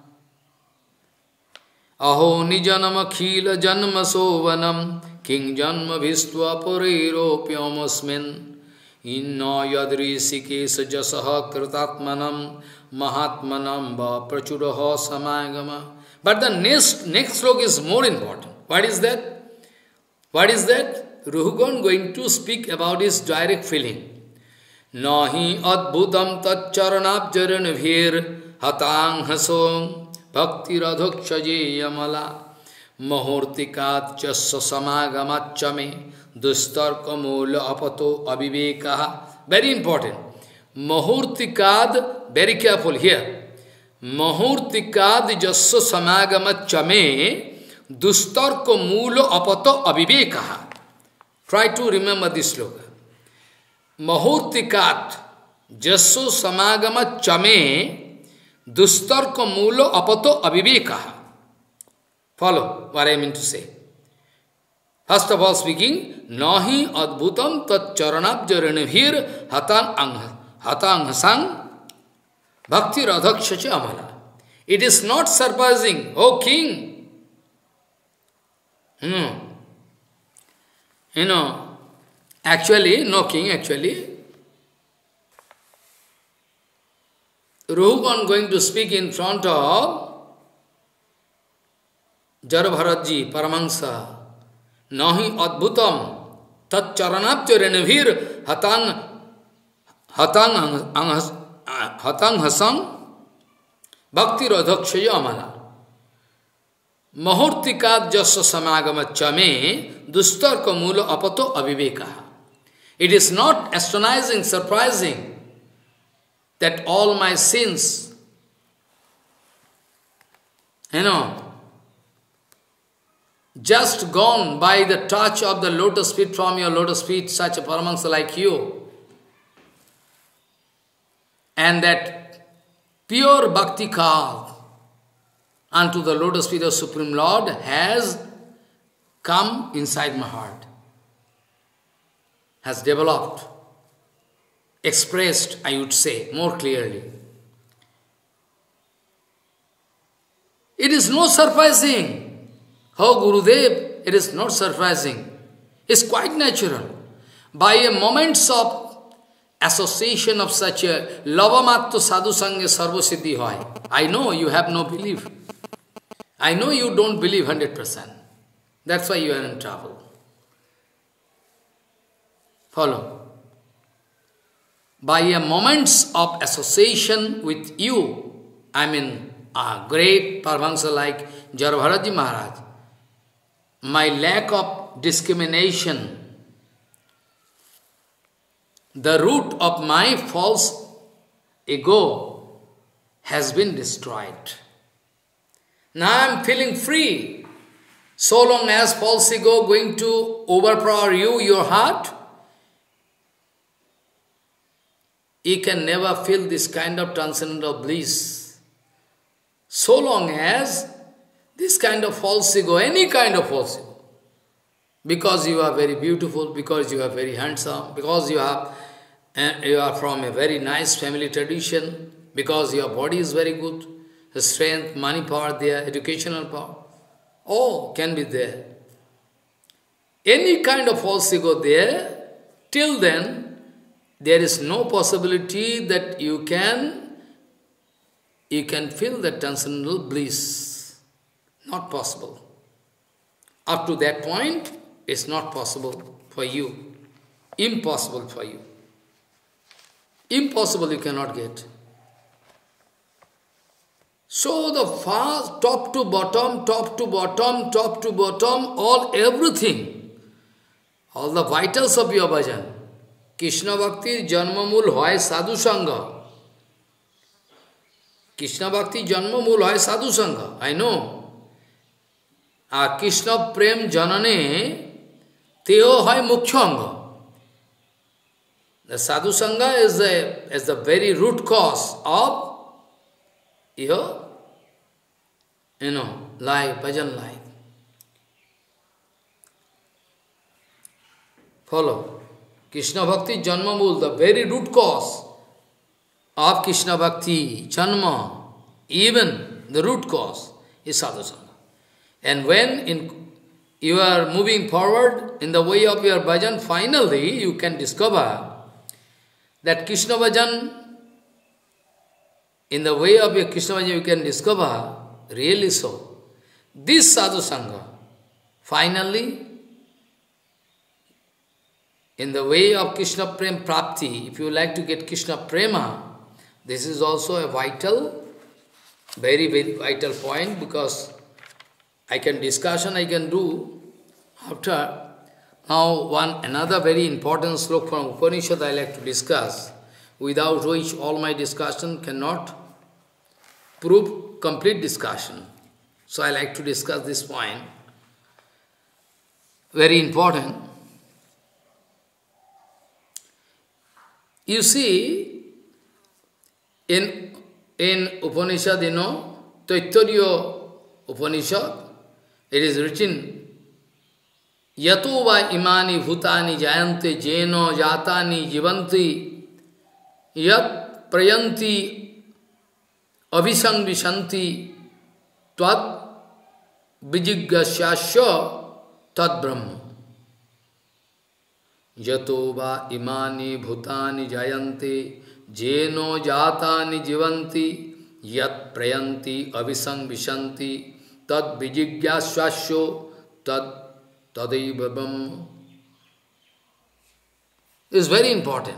Aho nijanam akhila janma sovanam king janma vistu apareropyam asmin inna yadrisikesa jasaha kritatmanam Mahatmanam va prachuraha samagama. But the next, next slok is more important. What is that? What is that? Ruhugan going to speak about his direct feeling. Nahi adbhutam tat charanabjaran bhir hatang hasong bhakti radhokshaje yamala mahortikat chassa samagamachame dustarka mola apato abhivekaha. Very important. Mahurtikad, very careful here. Mahurtikad jasya samagama chame dustarko mulo apato abhivekaha. Try to remember this slogan. Mahurtikad jasya samagama chame dustarko mulo apato abhivekaha. Follow what I mean to say. First of all speaking, nahi adbhutam tat charanabjaranabhir hatan angha. Hatang hasang bhakti radhakshacha amala. It is not surprising, O king. Hmm. You know, actually, no king, actually. Ruhugan going to speak in front of Jarabharatji, Paramahansa. Nahi adbhutam tat charanabjaranabhir hatang Hatang hatang hasang bhakti radhakshaya amala. Mahurtikad jasya samagama chame dustarka mula apato avivekaha. It is not astonishing, surprising that all my sins, you know, just gone by the touch of the lotus feet from your lotus feet, such a Paramahansa like you. And that pure bhakti kav unto the lotus feet of Supreme Lord has come inside my heart, has developed, expressed, I would say, more clearly. It is not surprising. Oh, Gurudev, it is not surprising. It's quite natural. By a moments of association of such a lavamatto sadhu sangha sarva siddhi hoy. I know you have no belief. I know you don't believe one hundred percent. That's why you are in trouble. Follow. By a moments of association with you, I mean a great Paramahansa like Jarabharatji Maharaj, my lack of discrimination, the root of my false ego has been destroyed. Now I am feeling free. So long as false ego going to overpower you, your heart, you can never feel this kind of transcendental bliss. So long as this kind of false ego, any kind of false ego, because you are very beautiful, because you are very handsome, because you are, uh, you are from a very nice family tradition, because your body is very good, the strength, money power there, educational power, all can be there. Any kind of false ego there, till then, there is no possibility that you can, you can feel the transcendental bliss. Not possible. Up to that point, it's not possible for you. Impossible for you. Impossible you cannot get. So the far, top to bottom, top to bottom, top to bottom, all everything, all the vitals of your bhajan, Krishna Bhakti Janmamul hoy sadhu sangha. Krishna Bhakti Janmamul hoy sadhu sangha. I know. A Krishna Prem Janane Teo hoy mukhyanga. The sadhu sangha is the, is the very root cause of your, you know, life, bhajan life. Follow. Krishna Bhakti Janmamul, the very root cause of Krishna Bhakti, Janma, even the root cause is sadhusanga. And when in, you are moving forward in the way of your bhajan, finally you can discover that Krishna bhajan, in the way of your Krishna bhajan you can discover, really so. This sadhusanga, finally, in the way of Krishna Prem Prapti, if you like to get Krishna Prema, this is also a vital, very, very vital point, because I can discussion, I can do after. Now one, another very important slok from Upanishad I like to discuss, without which all my discussion cannot prove complete discussion. So I like to discuss this point, very important. You see, in, in Upanishad, you know, Taittiriya Upanishad, it is written, Yato va imani bhutani jayante jeno jatani jivanti yat prayanti abhisang vishanti tvad vijigyasyasya tad brahma. Yato va imani bhutani jayante jeno jatani jivanti yat prayanti abhisang vishanti tad vijigyasyasya tad tadaiva brahma. Is very important.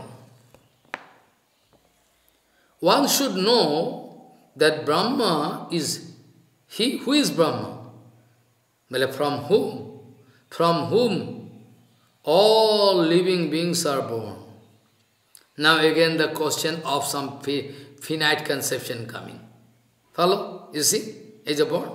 One should know that Brahma is he. Who is Brahma? Well, from whom? From whom all living beings are born. Now again the question of some finite conception coming. Follow? You see? Is a born.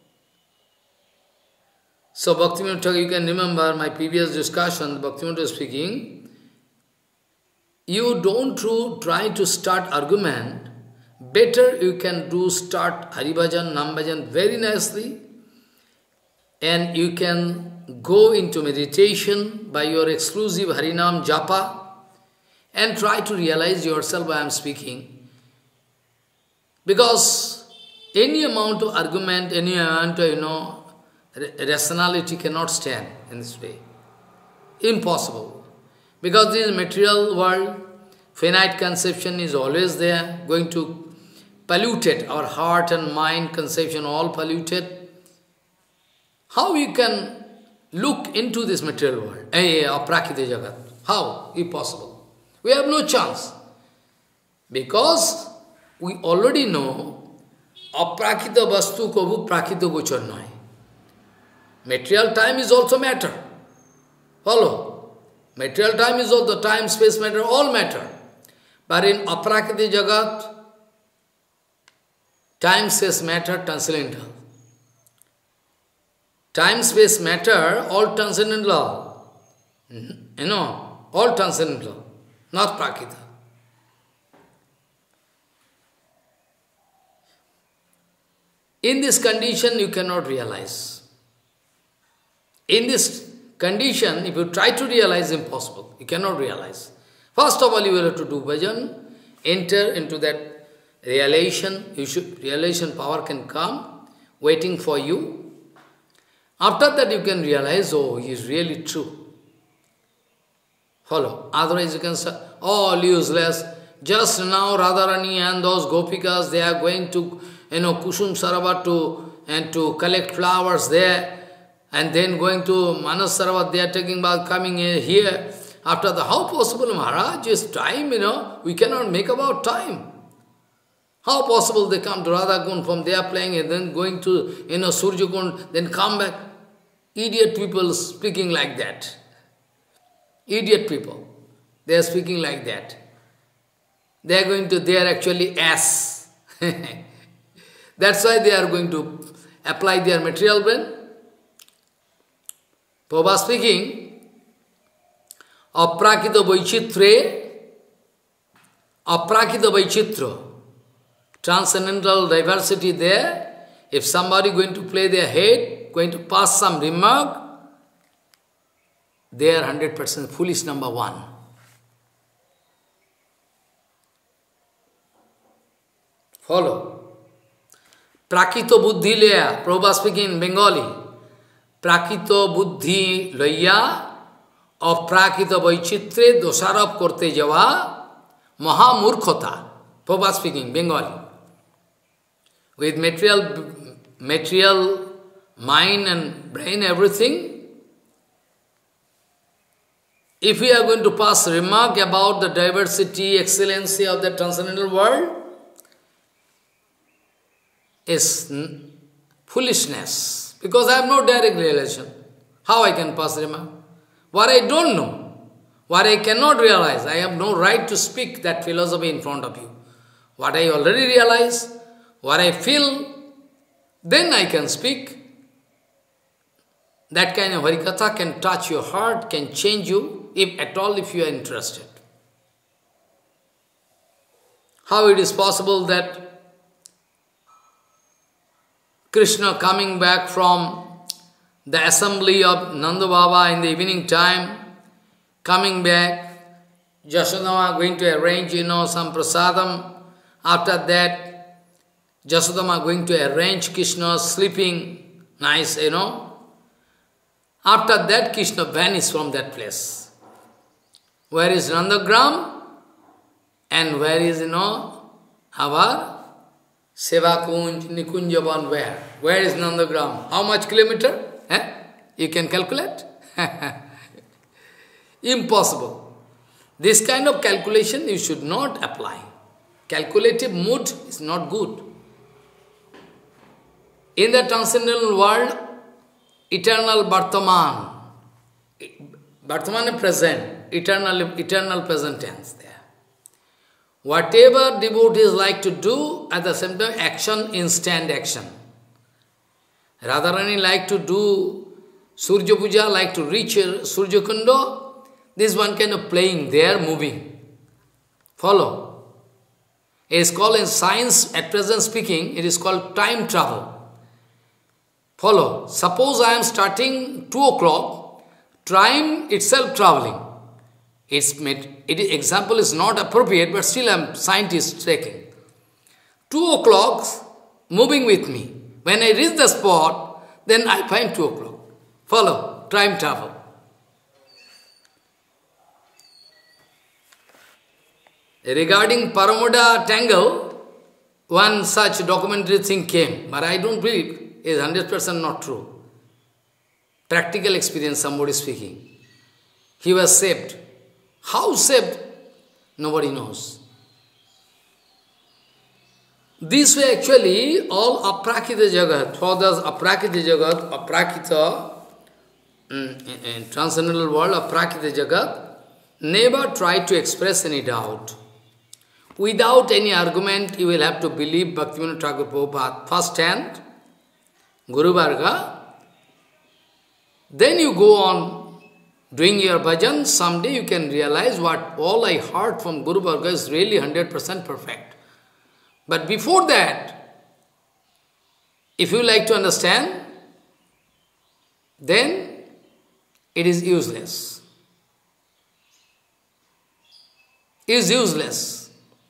So Bhaktivinoda Thakur, you can remember my previous discussion, Bhaktivinoda was speaking, you don't do, try to start argument, better you can do start Haribhajan, Nambhajan very nicely, and you can go into meditation by your exclusive Harinam Japa, and try to realize yourself I am speaking. Because any amount of argument, any amount of, you know, rationality cannot stand in this way. Impossible. Because this material world, finite conception is always there, going to pollute it, our heart and mind conception all polluted. How we can look into this material world, aprakita jagat? How? Impossible. We have no chance. Because we already know aprakita vastu kabhu prakita gochar nahi. Material time is also matter. Follow? Material time is also time, space, matter, all matter. But in aprakiti jagat, time, space, matter, transcendental. time, space, matter, all transcendental law. You know, all transcendental, not Prakriti. In this condition, you cannot realize. In this condition, if you try to realize, impossible. You cannot realize. First of all, you will have to do bhajan, enter into that realization. You should, realization power can come, waiting for you. After that, you can realize, oh, he is really true. Follow. Otherwise, you can say, all useless. Just now, Radharani and those gopikas, they are going to, you know, Kusum Sarovar to, and to collect flowers there. And then going to Manas Sarovar, they are taking bath, coming here. After the, how possible, Maharaj, is time, you know, we cannot make about time. How possible they come to Radha Kund, from there playing, and then going to, you know, Surya Kund, then come back. Idiot people speaking like that. Idiot people. They are speaking like that. They are going to, they are actually ass. That's why they are going to apply their material brain. Prabhupada speaking, aprakita vaichitre, aprakita vaichitra, transcendental diversity there. If somebody going to play their head, going to pass some remark, they are one hundred percent foolish, number one. Follow. Prakito buddhi leya, Prabhupada speaking in Bengali. Prakito buddhi loya, aprakito vaichitre dosarab korte jawa, maha murkhota. Prabhupada speaking Bengali. With material, material mind and brain, everything, if we are going to pass remark about the diversity, excellency of the transcendental world, is foolishness. Because I have no direct realization. How I can pass remark? What I don't know, what I cannot realize, I have no right to speak that philosophy in front of you. What I already realize, what I feel, then I can speak. That kind of harikatha can touch your heart, can change you, if at all, if you are interested. How it is possible that Krishna coming back from the assembly of Nanda Baba in the evening time, coming back, Jasodama going to arrange, you know, some prasadam. After that, Jasodama going to arrange Krishna sleeping, nice, you know. After that, Krishna vanished from that place. Where is Nandagram? And where is, you know, our Seva Kunj, Nikunjavan, where? Where is Nandagram? How much kilometer? Eh? You can calculate? Impossible. This kind of calculation you should not apply. Calculative mood is not good. In the transcendental world, eternal Vartaman, Vartaman is present, eternal, eternal present tense there. Whatever devotees like to do, at the same time, action, instant action. Radharani like to do Surya Puja, like to reach Surya Kundo, this one kind of playing there, moving. Follow. It is called in science, at present speaking, it is called time travel. Follow. Suppose I am starting two o'clock, time itself traveling. It's made, it, example is not appropriate, but still I am scientist taking. two o'clock moving with me. When I reach the spot, then I find two o'clock. Follow. Time travel. Regarding Paramoda Tangle, one such documentary thing came, but I don't believe it is one hundred percent not true. Practical experience, somebody speaking. He was saved. How saved? Nobody knows. This way actually, all aprakita jagat, for the aprakita jagat, aprakita, in, in transcendental world, aprakita jagat, never try to express any doubt. Without any argument, you will have to believe Bhaktivinoda Thakur Prabhupada first hand, Guru Varga, Then you go on doing your bhajan, someday you can realize what all I heard from Guru Varga is really one hundred percent perfect. But before that, if you like to understand, then it is useless. It is useless.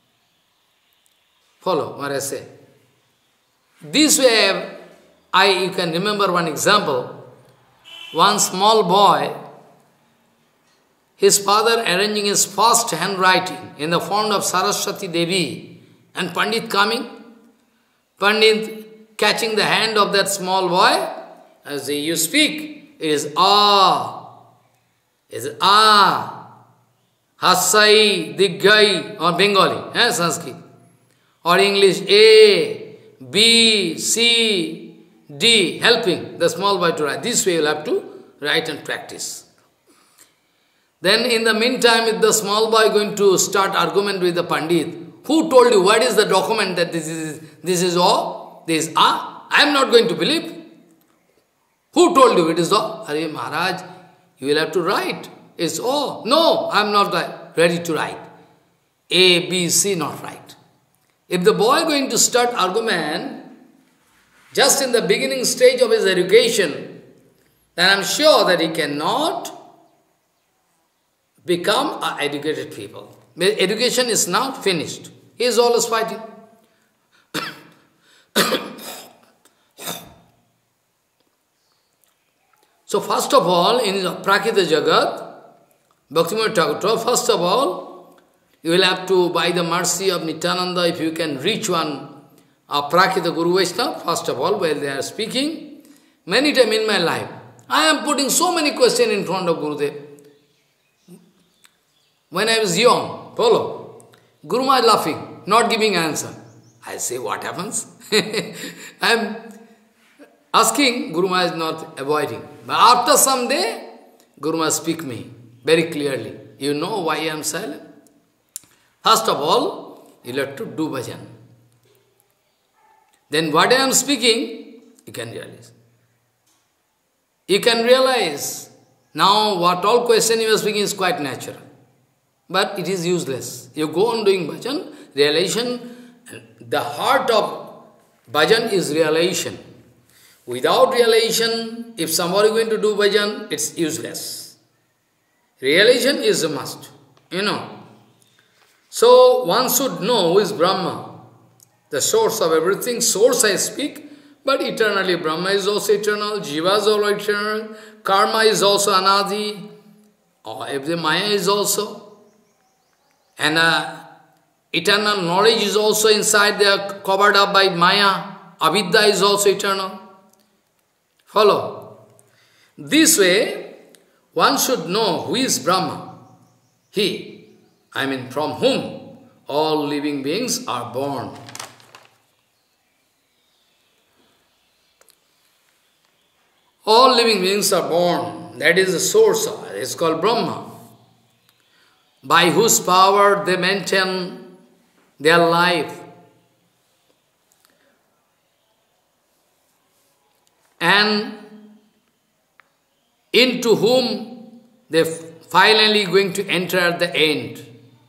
Follow what I say. This way, I you can remember one example. One small boy, his father arranging his first handwriting in the form of Saraswati Devi, and Pandit coming, Pandit catching the hand of that small boy, as you speak, it is ah, it is ah, Hasai, Diggai, or Bengali, eh, Sanskrit, or English, A, B, C, D, helping the small boy to write. This way you will have to write and practice. Then in the meantime, if the small boy going to start argument with the Pandit, who told you what is the document that this is this is all? This is ah? I am not going to believe. Who told you it is all? Hare Maharaj, you will have to write. It's all. No, I am not ready to write. A, B, C, not right. If the boy going to start argument, just in the beginning stage of his education, then I am sure that he cannot become an educated people. Education is now finished. He is always fighting. So first of all, in Prakita Jagat, Bhaktivinoda Thakur, first of all, you will have to, by the mercy of Nityananda, if you can reach one a Prakita Guru Vaishnava, first of all, while they are speaking, many times in my life, I am putting so many questions in front of Gurudev. When I was young, follow, Guru Maharaj laughing, not giving answer. I say, what happens? I am asking, Guru Maharaj is not avoiding. But after some day, Guru Maharaj speak me very clearly. You know why I am silent? First of all, you have to do bhajan. Then what I am speaking, you can realize. You can realize, now what all question you are speaking is quite natural. But it is useless. You go on doing bhajan, realization, the heart of bhajan is realization. Without realization, if somebody is going to do bhajan, it's useless. Realization is a must, you know. So one should know who is Brahma. The source of everything, source I speak, but eternally Brahma is also eternal, Jiva is also eternal, Karma is also Anadi, or if the Maya is also, and uh, eternal knowledge is also inside, they are covered up by Maya, Avidya is also eternal. Follow. This way, one should know who is Brahma. He, I mean from whom all living beings are born. All living beings are born. That is the source of it. It's called Brahma. By whose power they maintain their life. And into whom they finally going to enter at the end.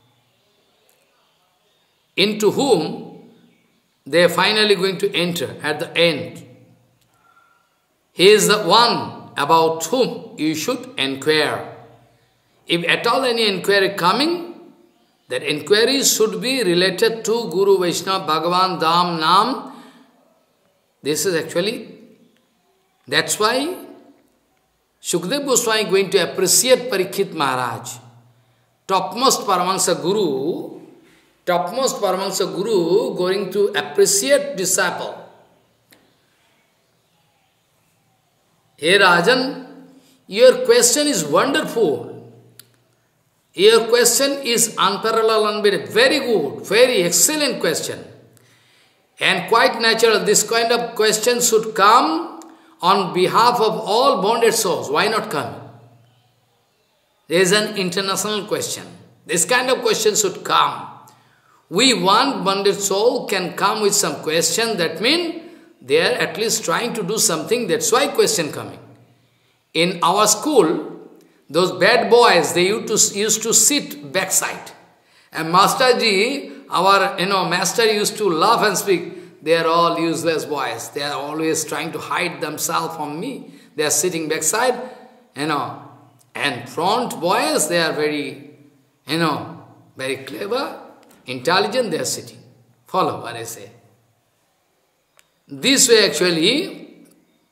Into whom they are finally going to enter at the end. He is the one about whom you should inquire. If at all any inquiry coming, that inquiry should be related to Guru, Vaishnava, Bhagavan, Dham, Nam. This is actually, that's why Shukdev Goswami is going to appreciate Parikshit Maharaj. Topmost Paramahansa Guru, topmost Paramahansa Guru going to appreciate disciple. Hey Rajan, your question is wonderful. Your question is unparalleled, unbeatable. Very good, very excellent question. And quite natural, this kind of question should come on behalf of all bonded souls. Why not come? There is an international question. This kind of question should come. We want bonded soul can come with some question, that means they are at least trying to do something, that's why question coming. in our school, those bad boys, they used to, used to sit backside. And Masterji, our, you know, master used to laugh and speak, they are all useless boys. They are always trying to hide themselves from me. They are sitting backside, you know. And front boys, they are very, you know, very clever, intelligent, they are sitting. Follow what I say. This way actually,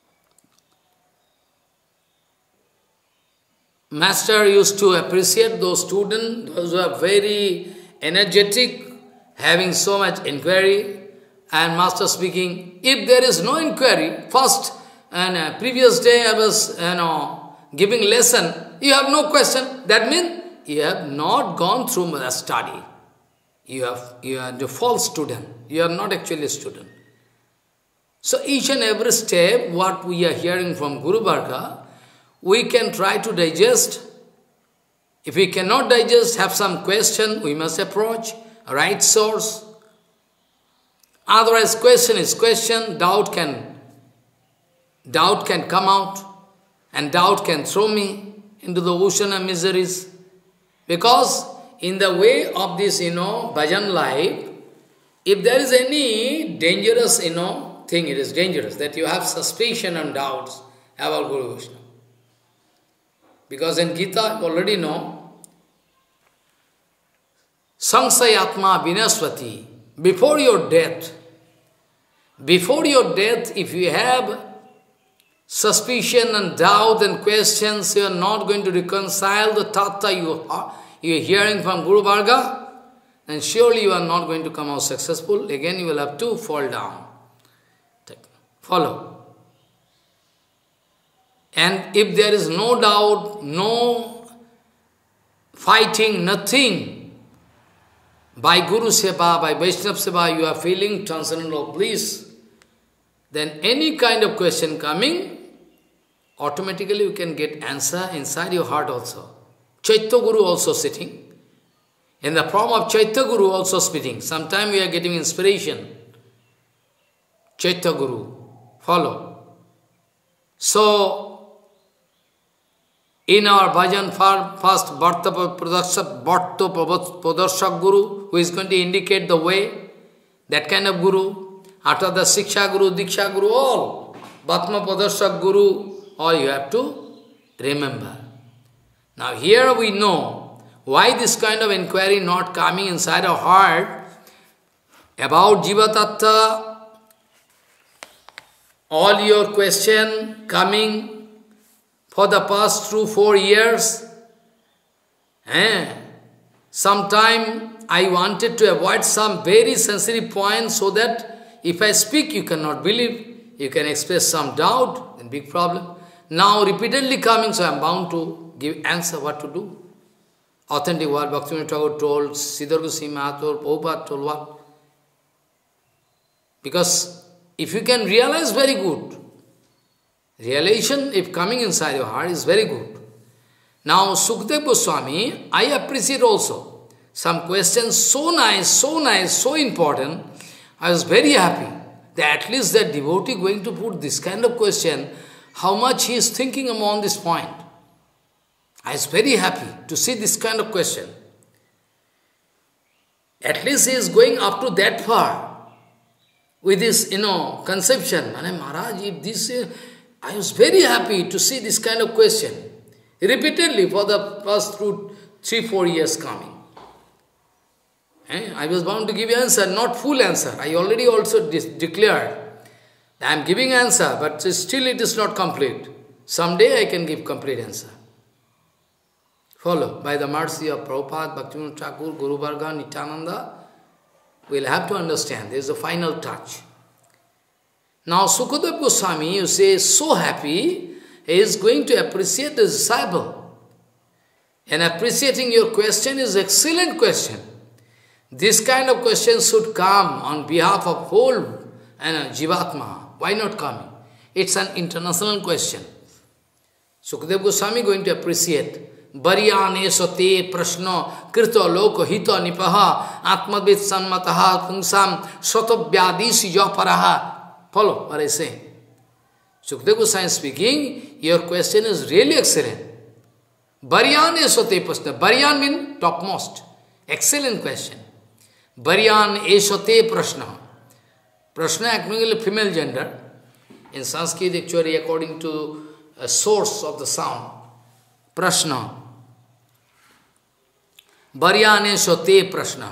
Master used to appreciate those students, those who are very energetic, having so much inquiry, and Master speaking, if there is no inquiry, first, and uh, previous day I was, you know, giving lesson, you have no question, that means you have not gone through the study. You, have, you are the false student, you are not actually a student. So each and every step, what we are hearing from Guru Varga, we can try to digest. If we cannot digest, have some question, we must approach a right source. Otherwise, question is question, doubt can, doubt can come out, and doubt can throw me into the ocean of miseries. Because in the way of this, you know, bhajan life, if there is any dangerous, you know, thing, it is dangerous, that you have suspicion and doubts about Guru Vishnu. Because in Gita, you already know, Sangsayatma Vinaswati, before your death, before your death, if you have suspicion and doubt and questions, you are not going to reconcile the tattva you are, you are hearing from Guru Varga, then surely you are not going to come out successful. Again, you will have to fall down. Follow. And if there is no doubt, no fighting, nothing, by Guru Seva, by Vaishnava Seva, you are feeling transcendental bliss, then any kind of question coming, automatically you can get answer inside your heart also. Chaitya Guru also sitting. In the form of Chaitya Guru also speaking. Sometimes we are getting inspiration. Chaitya Guru. Follow. So, in our bhajan first, Bharta Pradarshak Guru, who is going to indicate the way, that kind of Guru. After the Siksha Guru, Diksha Guru, all. Bhatma Pradarshak Guru, all you have to remember. Now here we know why this kind of inquiry not coming inside our heart about Jiva Tattva. All your question coming for the past through four years. Eh? Sometime I wanted to avoid some very sensitive points so that if I speak you cannot believe, you can express some doubt, then big problem. Now repeatedly coming, so I am bound to give answer what to do. Authentic what Bhaktivinoda Thakur told, Siddhar Goswami Mahaprabhu, Prabhupada told what? Because if you can realize, very good. Realization, if coming inside your heart, is very good. Now, Sukadeva Goswami, I appreciate also. Some questions so nice, so nice, so important. I was very happy that at least that devotee going to put this kind of question, how much he is thinking upon this point. I was very happy to see this kind of question. At least he is going up to that far. With this, you know, conception, Mane Maharaj, if this, uh, I was very happy to see this kind of question repeatedly for the past through three, four years coming. Eh? I was bound to give you answer, not full answer. I already also de declared I am giving answer, but still it is not complete. Someday I can give complete answer. Follow, by the mercy of Prabhupada, Bhaktivinoda Thakur, Guru Varga, Nityananda, we will have to understand, there is a final touch. Now Sukadeva Goswami, you say, so happy, he is going to appreciate the disciple. And appreciating your question is excellent question. This kind of question should come on behalf of whole and Jivatma. Why not coming? It's an international question. Sukadeva Goswami going to appreciate. Bariyane sote prashno krito loko hito nipaha atmadvit sanmataha pungsam sotobyadisi joparaha. Follow what I say. Sukadeva Goswami speaking, your question is really excellent. Baryan esote prashna. Baryan means topmost. Excellent question. Baryan esote prashna. Prashna actually female gender. In Sanskrit, actually, according to a source of the sound, prashna. Baryane sote prashna.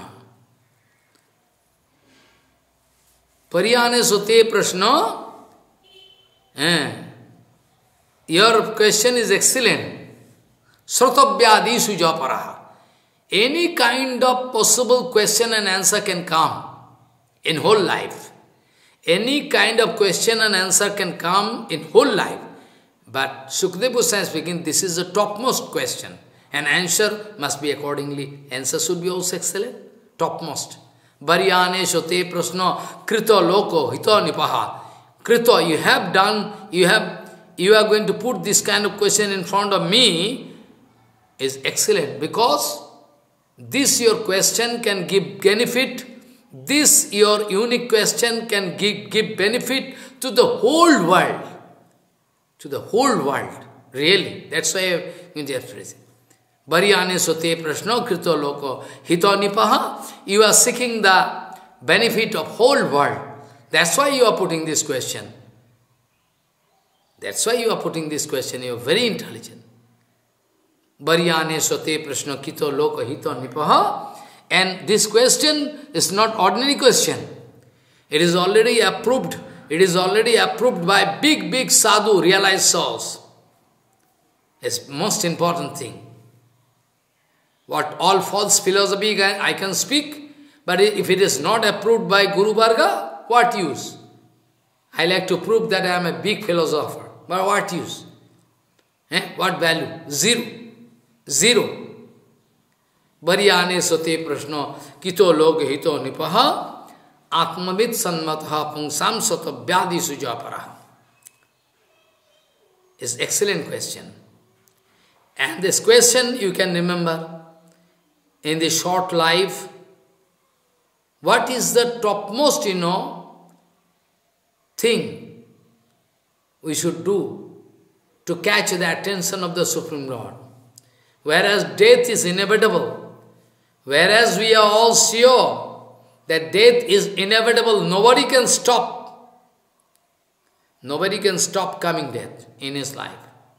Baryane sote prashna. Eh, your question is excellent. Sratavyadi sujaparaha. Any kind of possible question and answer can come in whole life. Any kind of question and answer can come in whole life. But Sukadeva Goswami speaking, this is the topmost question. And answer must be accordingly. Answer should be also excellent. Topmost. Baryane sote prasno krito loko hito nipaha. Krito, you have done, you have, you are going to put this kind of question in front of me is excellent because this your question can give benefit. This, your unique question, can give, give benefit to the whole world. To the whole world. Really. That's why I am going to phrase it. Baryane sote prashno krito loko hito nipaha. You are seeking the benefit of whole world. That's why you are putting this question. That's why you are putting this question. You are very intelligent. Baryane sote prashno krito loko hito nipaha. And this question is not ordinary question. It is already approved. It is already approved by big, big sadhu, realized souls. It's most important thing. What all false philosophy I can speak, but if it is not approved by Guru Varga, what use? I like to prove that I am a big philosopher, but what use? Eh? What value? Zero. Zero. Baryane sote prashno kito log hito nipaha atmavid sanmatha pungsam sota vyadi sujapara. It's excellent question. And this question you can remember in the short life. What is the topmost, you know, thing we should do to catch the attention of the Supreme Lord? Whereas death is inevitable. Whereas we are all sure that death is inevitable, nobody can stop. Nobody can stop coming death in his life.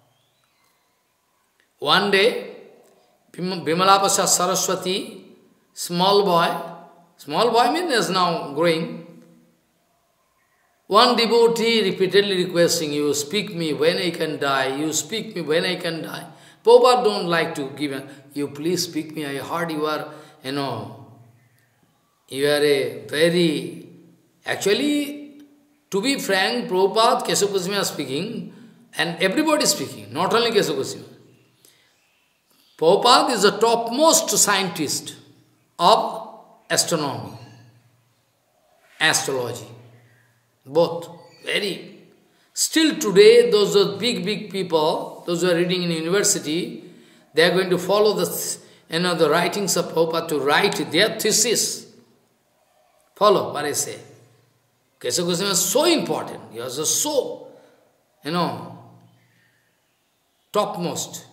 One day, Bimalapasa Saraswati, small boy, small boy means is now growing. One devotee repeatedly requesting, you speak me when I can die, you speak me when I can die. Prabhupada don't like to give, a, you please speak me, I heard you are, you know, you are a very, actually, to be frank, Prabhupada, Kesava Goswami are speaking, and everybody is speaking, not only Kesava Goswami. Prabhupada is the topmost scientist of astronomy, astrology, both, very. Still today, those, those big, big people, those who are reading in university, they are going to follow the, you know, the writings of Prabhupada to write their thesis. Follow what I say. Kesava Goswami is so important. He was so, you know, topmost.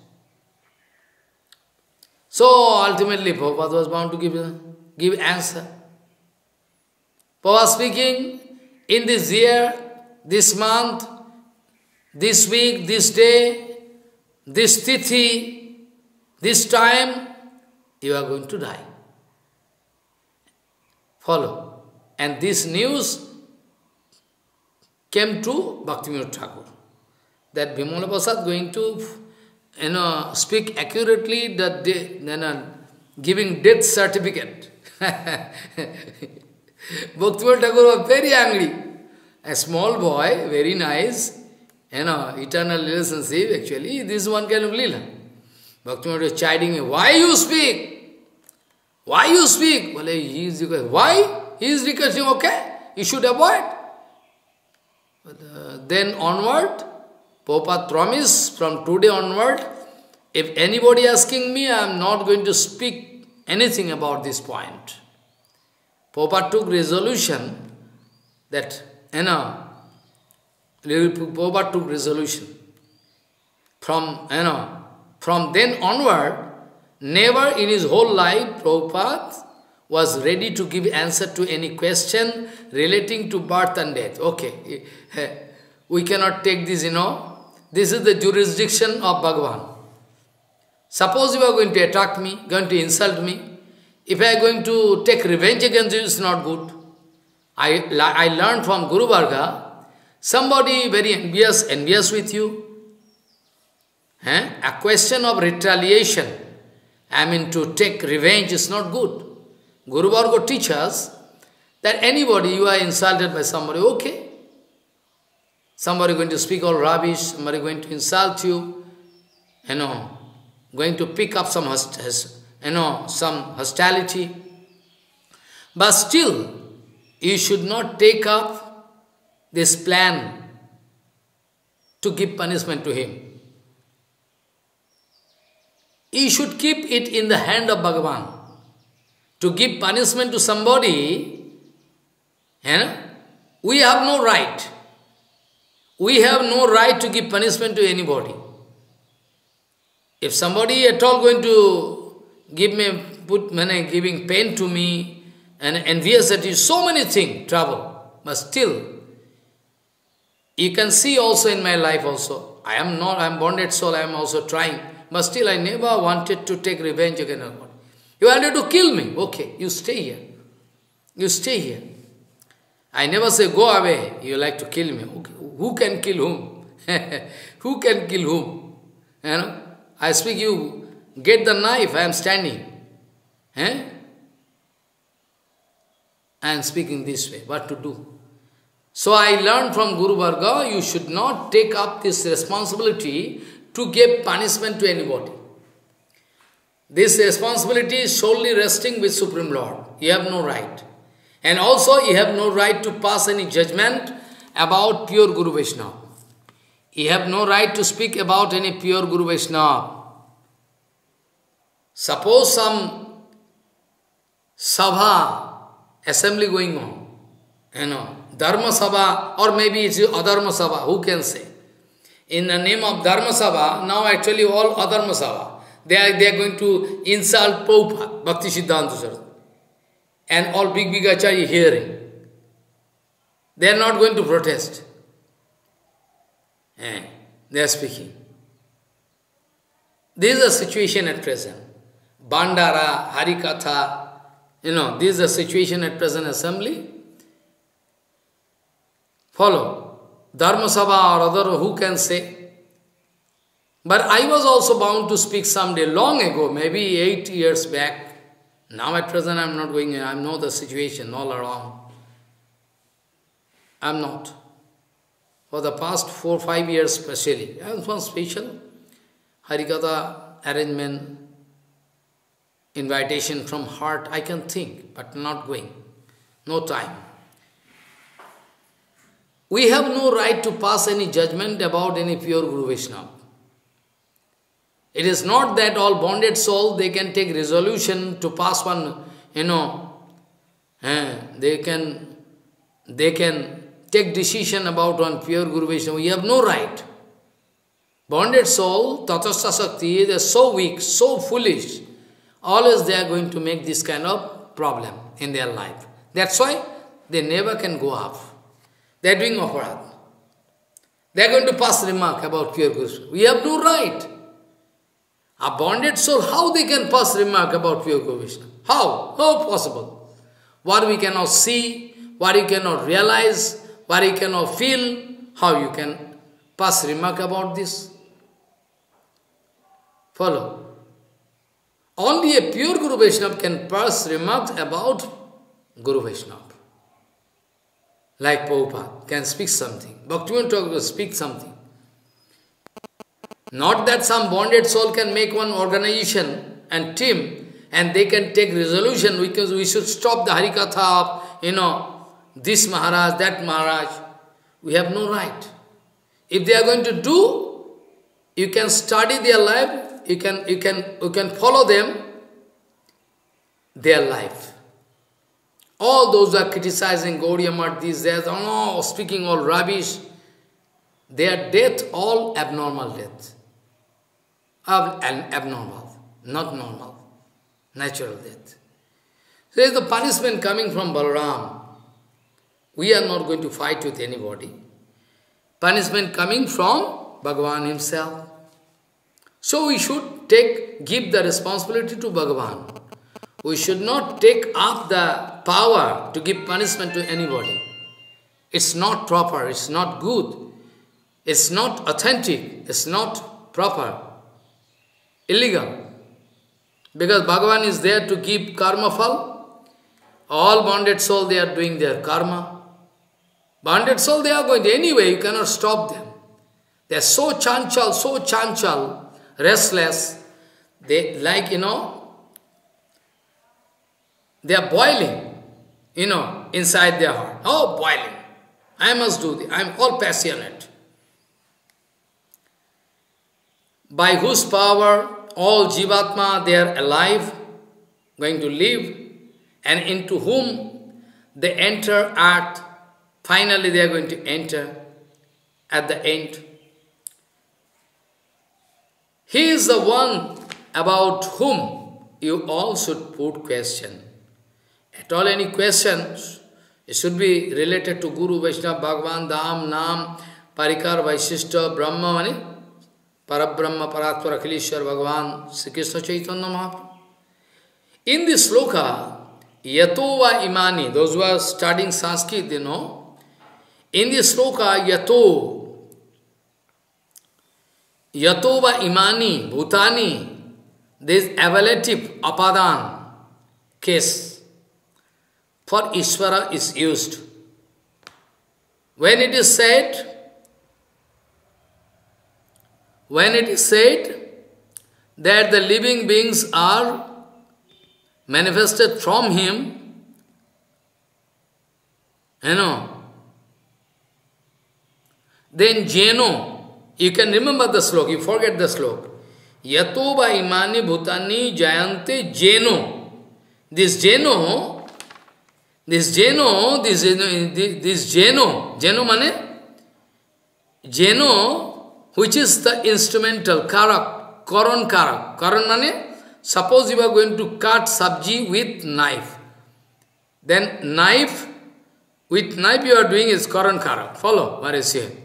So ultimately, Prabhupada was bound to give, give answer. Prabhupada speaking, in this year, this month, this week, this day, this tithi, this time, you are going to die. Follow. And this news came to Bhaktivinoda Thakur, that Bimala Prasad going to, you know, speak accurately that they, you know, giving death certificate. Bhaktivinoda Thakur was very angry. A small boy, very nice, you know, eternal relationship, actually, this is one kind of lila. Bhaktivinoda was chiding me, why you speak? Why you speak? Well, he is requesting. Why? He is requesting, okay, you should avoid. But, uh, then onward, Prabhupada promised from today onward, if anybody asking me, I am not going to speak anything about this point. Prabhupada took resolution that, you know, Prabhupada took resolution. From, you know, from then onward, never in his whole life, Prabhupada was ready to give answer to any question relating to birth and death. Okay, we cannot take this, you know. This is the jurisdiction of Bhagavan. Suppose you are going to attack me, going to insult me. If I am going to take revenge against you, it's not good. I, I learned from Guru Varga, somebody very envious, envious with you. Eh? A question of retaliation, I mean to take revenge is not good. Guru Varga teaches us that anybody, you are insulted by somebody, okay. Somebody going to speak all rubbish, somebody going to insult you, you know, going to pick up some, you know, some hostility. But still, you should not take up this plan to give punishment to him. You should keep it in the hand of Bhagavan. To give punishment to somebody, you know, we have no right. We have no right to give punishment to anybody. If somebody at all going to give me, put money, giving pain to me, and envious at you, so many things, trouble. But still, you can see also in my life also, I am not, I am bonded soul, I am also trying. But still, I never wanted to take revenge against anybody. You wanted to kill me, okay, you stay here. You stay here. I never say, go away, you like to kill me. Okay. Who can kill whom? Who can kill whom? You know, I speak, you get the knife, I am standing. Eh? I am speaking this way, what to do? So I learned from Guru Varga, you should not take up this responsibility to give punishment to anybody. This responsibility is solely resting with Supreme Lord. You have no right. And also you have no right to pass any judgment about pure Guru Vaishnava. You have no right to speak about any pure Guru Vaishnava. Suppose some Sabha, assembly going on, you know, Dharma Sabha, or maybe it's Adharma Sabha, who can say? In the name of Dharma Sabha, now actually all Adharma Sabha. They are, they are going to insult Prabhupada, Bhakti Siddhanta Saraswati. And all big, big acharya hearing. They are not going to protest. Eh, they are speaking. This is the situation at present. Bandara, Harikatha, you know, this is the situation at present assembly. Follow. Dharma Sabha or other, who can say? But I was also bound to speak someday, long ago, maybe eight years back. Now at present I am not going, I know the situation all around. I am not. For the past four, five years especially, I am one special Harikatha arrangement, invitation from heart, I can think, but not going. No time. We have no right to pass any judgment about any pure Guru Vaishnava. It is not that all bonded souls, they can take resolution to pass one, you know, eh, they can, they can take decision about one pure Guru Vaishnava. We have no right. Bonded soul, Tatastha Shakti, they are so weak, so foolish. Always they are going to make this kind of problem in their life. That's why they never can go up. They are doing aparadh. They are going to pass remark about pure Guru. We have no right. A bonded soul, how they can pass remark about pure Guru Vishnu? How? How possible? What we cannot see, what you cannot realize, what you cannot feel, how you can pass remark about this? Follow. Only a pure Guru Vaishnava can pass remarks about Guru Vaishnava. Like Prabhupada can speak something. Bhaktivinoda Thakur speak something. Not that some bonded soul can make one organization and team and they can take resolution because we should stop the Harikatha of, you know, this Maharaj, that Maharaj. We have no right. If they are going to do, you can study their life, you can, you can, you can follow them, their life. All those who are criticizing Gaudiya Math, these, that, oh no, speaking all rubbish, their death all abnormal death. Ab abnormal, not normal, natural death. There is the punishment coming from Balaram. We are not going to fight with anybody. Punishment coming from Bhagavan himself. So we should take, give the responsibility to Bhagavan. We should not take up the power to give punishment to anybody. It's not proper, it's not good, it's not authentic, it's not proper, illegal. Because Bhagavan is there to give karma phal. All bonded soul, they are doing their karma. Bonded soul, they are going to, anyway, you cannot stop them. They are so chanchal, so chanchal, restless. They, like, you know, they are boiling, you know, inside their heart. Oh, boiling. I must do this. I am all passionate. By whose power all Jivatma, they are alive, going to live, and into whom they enter earth. Finally, they are going to enter at the end. He is the one about whom you all should put question. At all any questions, it should be related to Guru, Vaishnava, Bhagavan, Dham, Nam, Parikar, Vaishishta, Brahma, Mani, Parabrahma, Paratpara, Akhileshwar, Bhagavan, Sri Krishna Chaitanya Mahaprabhu. In this sloka, Yatova Imani, those who are studying Sanskrit, you know, in this sloka, Yato, Yatova Imani, Bhutani, this ablative apadan case for Ishvara is used. When it is said, when it is said that the living beings are manifested from him, you know, then Jeno, you can remember the slok, you forget the slok. Yato ba imani bhutani jayante Jeno. This Jeno, this Jeno, this Jeno, this Jeno, Jeno mane? Jeno, which is the instrumental, karak, karan karak. Karan mane? Suppose you are going to cut sabji with knife. Then knife, with knife you are doing is karan karak. Follow what is here.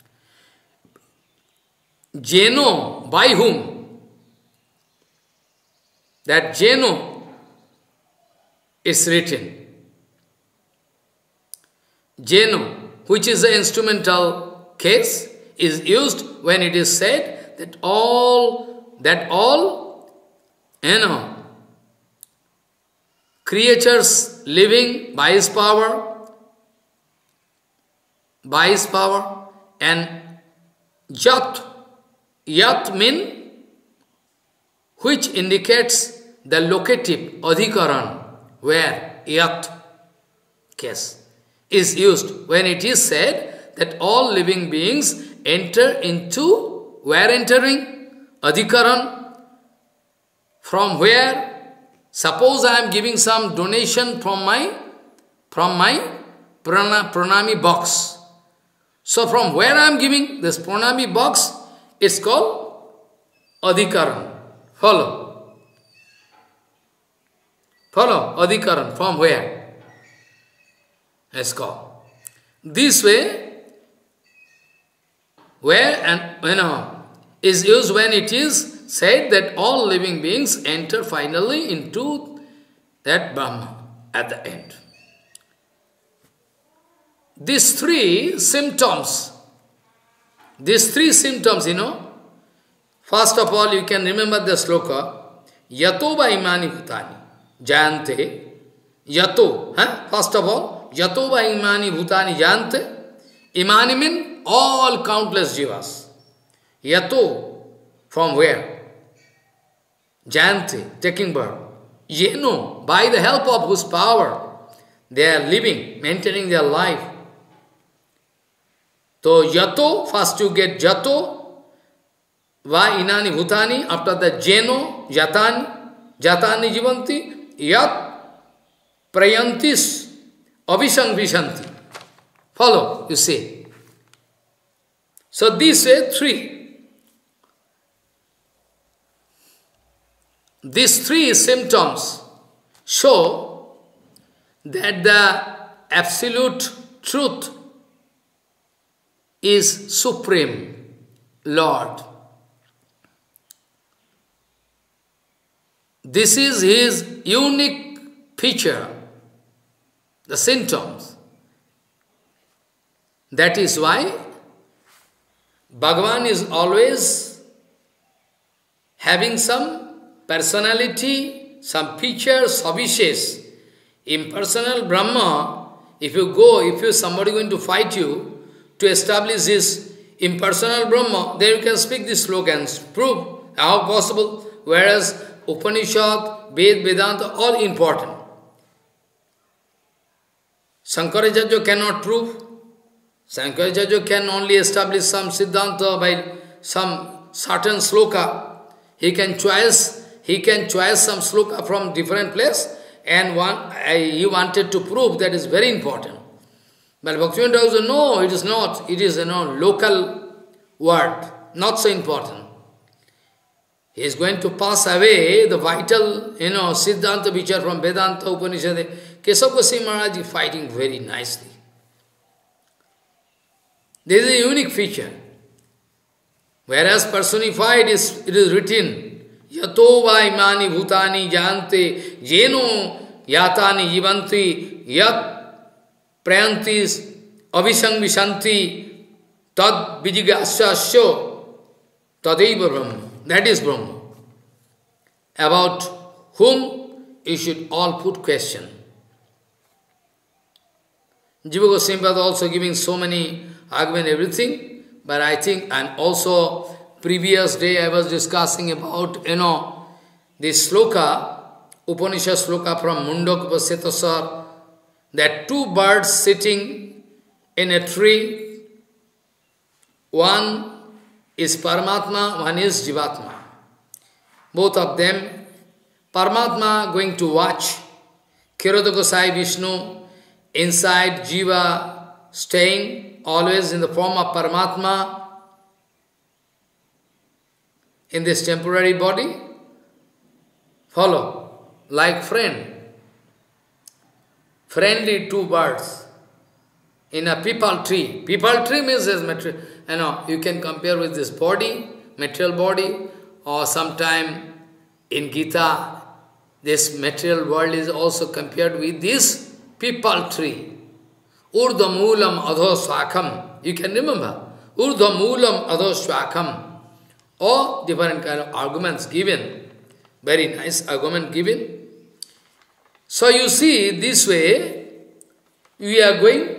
Jeno, by whom? That Jeno is written. Jeno, which is the instrumental case, is used when it is said that all, that all, you know, creatures living by his power, by his power, and Jat, Yat mean, which indicates the locative, adhikaran, where Yat case is used when it is said that all living beings enter into, where entering? Adhikaran, from where? Suppose I am giving some donation from my, from my prana, pranami box. So from where I am giving this pranami box, it's called adhikaran. Follow. Follow. Adhikaran. From where? It's called. This way, where and, you know, is used when it is said that all living beings enter finally into that Brahma at the end. These three symptoms, these three symptoms, you know, first of all, you can remember the sloka, Yato va imani bhutani, jayante, Yato, huh? First of all, Yato va imani bhutani jayante, imani means all countless jivas. Yato, from where? Jayante, taking birth. Yeno, by the help of whose power they are living, maintaining their life. So, Yato, first you get Jato, Va inani bhutani, after the Jeno, Jatani, Jatani jivanti, Yat, Prayantis, Avisang Vishanti. Follow, you see. So these way, three. These three symptoms show that the absolute truth is Supreme Lord. This is his unique feature, the symptoms. That is why Bhagavan is always having some personality, some features, Savishes. Impersonal Brahma, if you go, if you somebody going to fight you to establish this impersonal Brahma, then you can speak these slogans, prove how possible, whereas Upanishad, Ved, Vedanta, all important. Shankaracharya cannot prove. Shankaracharya can only establish some Siddhanta by some certain sloka. He can choose, he can choose some sloka from different place, and one, uh, he wanted to prove that is very important. But Bhaktivinoda Thakur said, no, it is not. It is a you know, local word, not so important. He is going to pass away the vital, you know, Siddhanta which are from Vedanta, Upanishad. Keshav Goswami Maharaj is fighting very nicely. This is a unique feature. Whereas personified is it is written, Yato va imani bhutani jante jeno yatani jivanti yat prayantis avisang vishanti tad vijigasasya tadaiva brahma. That is Brahma. About whom you should all put question. Jiva Goswami also giving so many argument, everything, but I think, and also previous day I was discussing about, you know, this sloka, Upanishad sloka from Mundaka Upasyatasar, that two birds sitting in a tree, one is Paramatma, one is Jivatma. Both of them, Paramatma going to watch Kshetra Gosai Vishnu inside Jiva staying always in the form of Paramatma in this temporary body. Follow, like friend. Friendly two birds in a peepal tree. Peepal tree means as material. You know, you can compare with this body, material body, or sometime in Gita, this material world is also compared with this peepal tree. Urdha moolam adho swakam. You can remember. Urdha moolam adho swakam. Or different kind of arguments given. Very nice argument given. So you see, this way, we are going.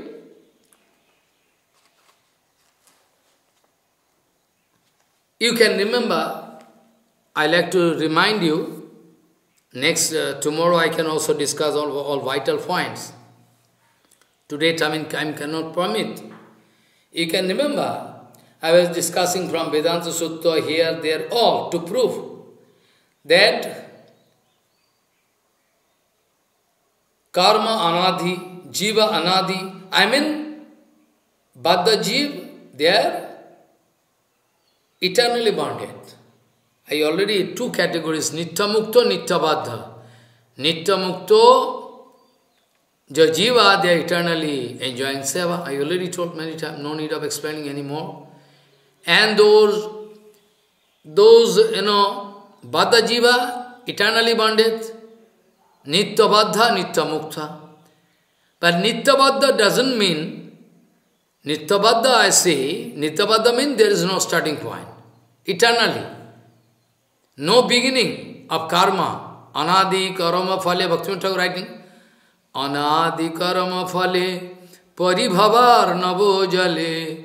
You can remember, I like to remind you, next, uh, tomorrow I can also discuss all, all vital points. Today time, time cannot permit. You can remember, I was discussing from Vedanta Sutta here, there, all to prove that karma anadhi, jiva anadhi, I mean, Baddha Jiv, they are eternally bonded. I already two categories, Nitya Mukto, Nitya Baddha. Nitya Mukto, the Jiva, they are eternally enjoying seva. I already told many times, no need of explaining anymore. And those, those, you know, Baddha Jiva, eternally bonded. Nitya Baddha, Nitya Mukta. But Nitya Baddha doesn't mean, Nitya Baddha I say, Nitya Baddha means there is no starting point. Eternally. No beginning of karma. Anadi karma phale, Bhaktivinoda Thakur writing, Anadi karma phale, paribhavar navo jale,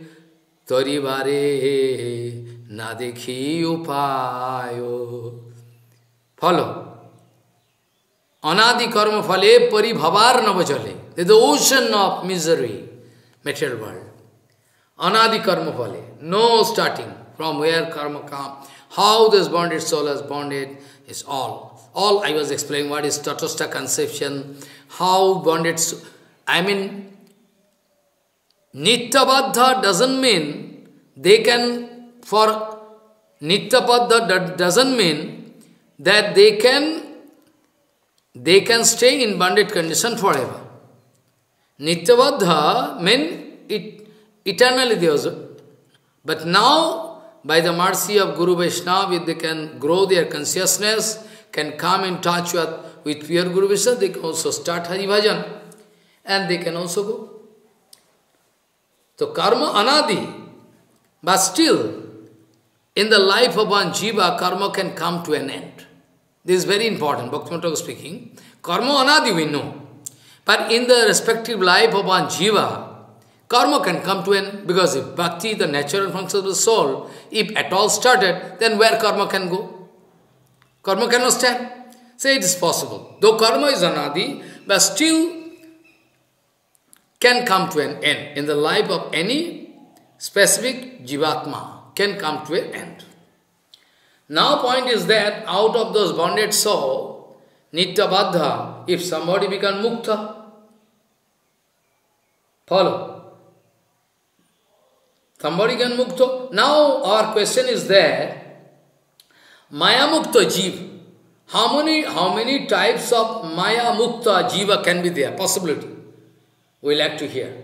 taribare na dekhi upayo. Follow. Anadi karma phale, paribhavar navo jale. There is the ocean of misery, material world. Anadi karma phale, no starting. From where karma comes, how this bonded soul has bonded, is all. All I was explaining what is Tatastha conception, how bonded soul. I mean, Nitya Baddha doesn't mean they can, for Nityapadda, that doesn't mean that they can, they can stay in bonded condition forever. Nityabadha means it, eternally they also. But now, by the mercy of Guru Vaishnava, if they can grow their consciousness, can come in touch with, with pure Guru Vaishnava, they can also start Hari Bhajan. And they can also go. So karma anadi. But still, in the life of one jiva, karma can come to an end. This is very important, Bhaktivinoda Thakur speaking. Karma anadi we know. But in the respective life of one jiva, karma can come to an end. Because if bhakti, the natural function of the soul, if at all started, then where karma can go? Karma cannot stand. Say it is possible. Though karma is anadi, but still can come to an end. In the life of any specific jivatma, can come to an end. Now point is that out of those bonded soul, Nityabadha, if somebody become mukta, follow. Somebody can mukta. Now our question is there, Maya mukta jiva. How many, how many types of Maya mukta jiva can be there? Possibility. We like to hear.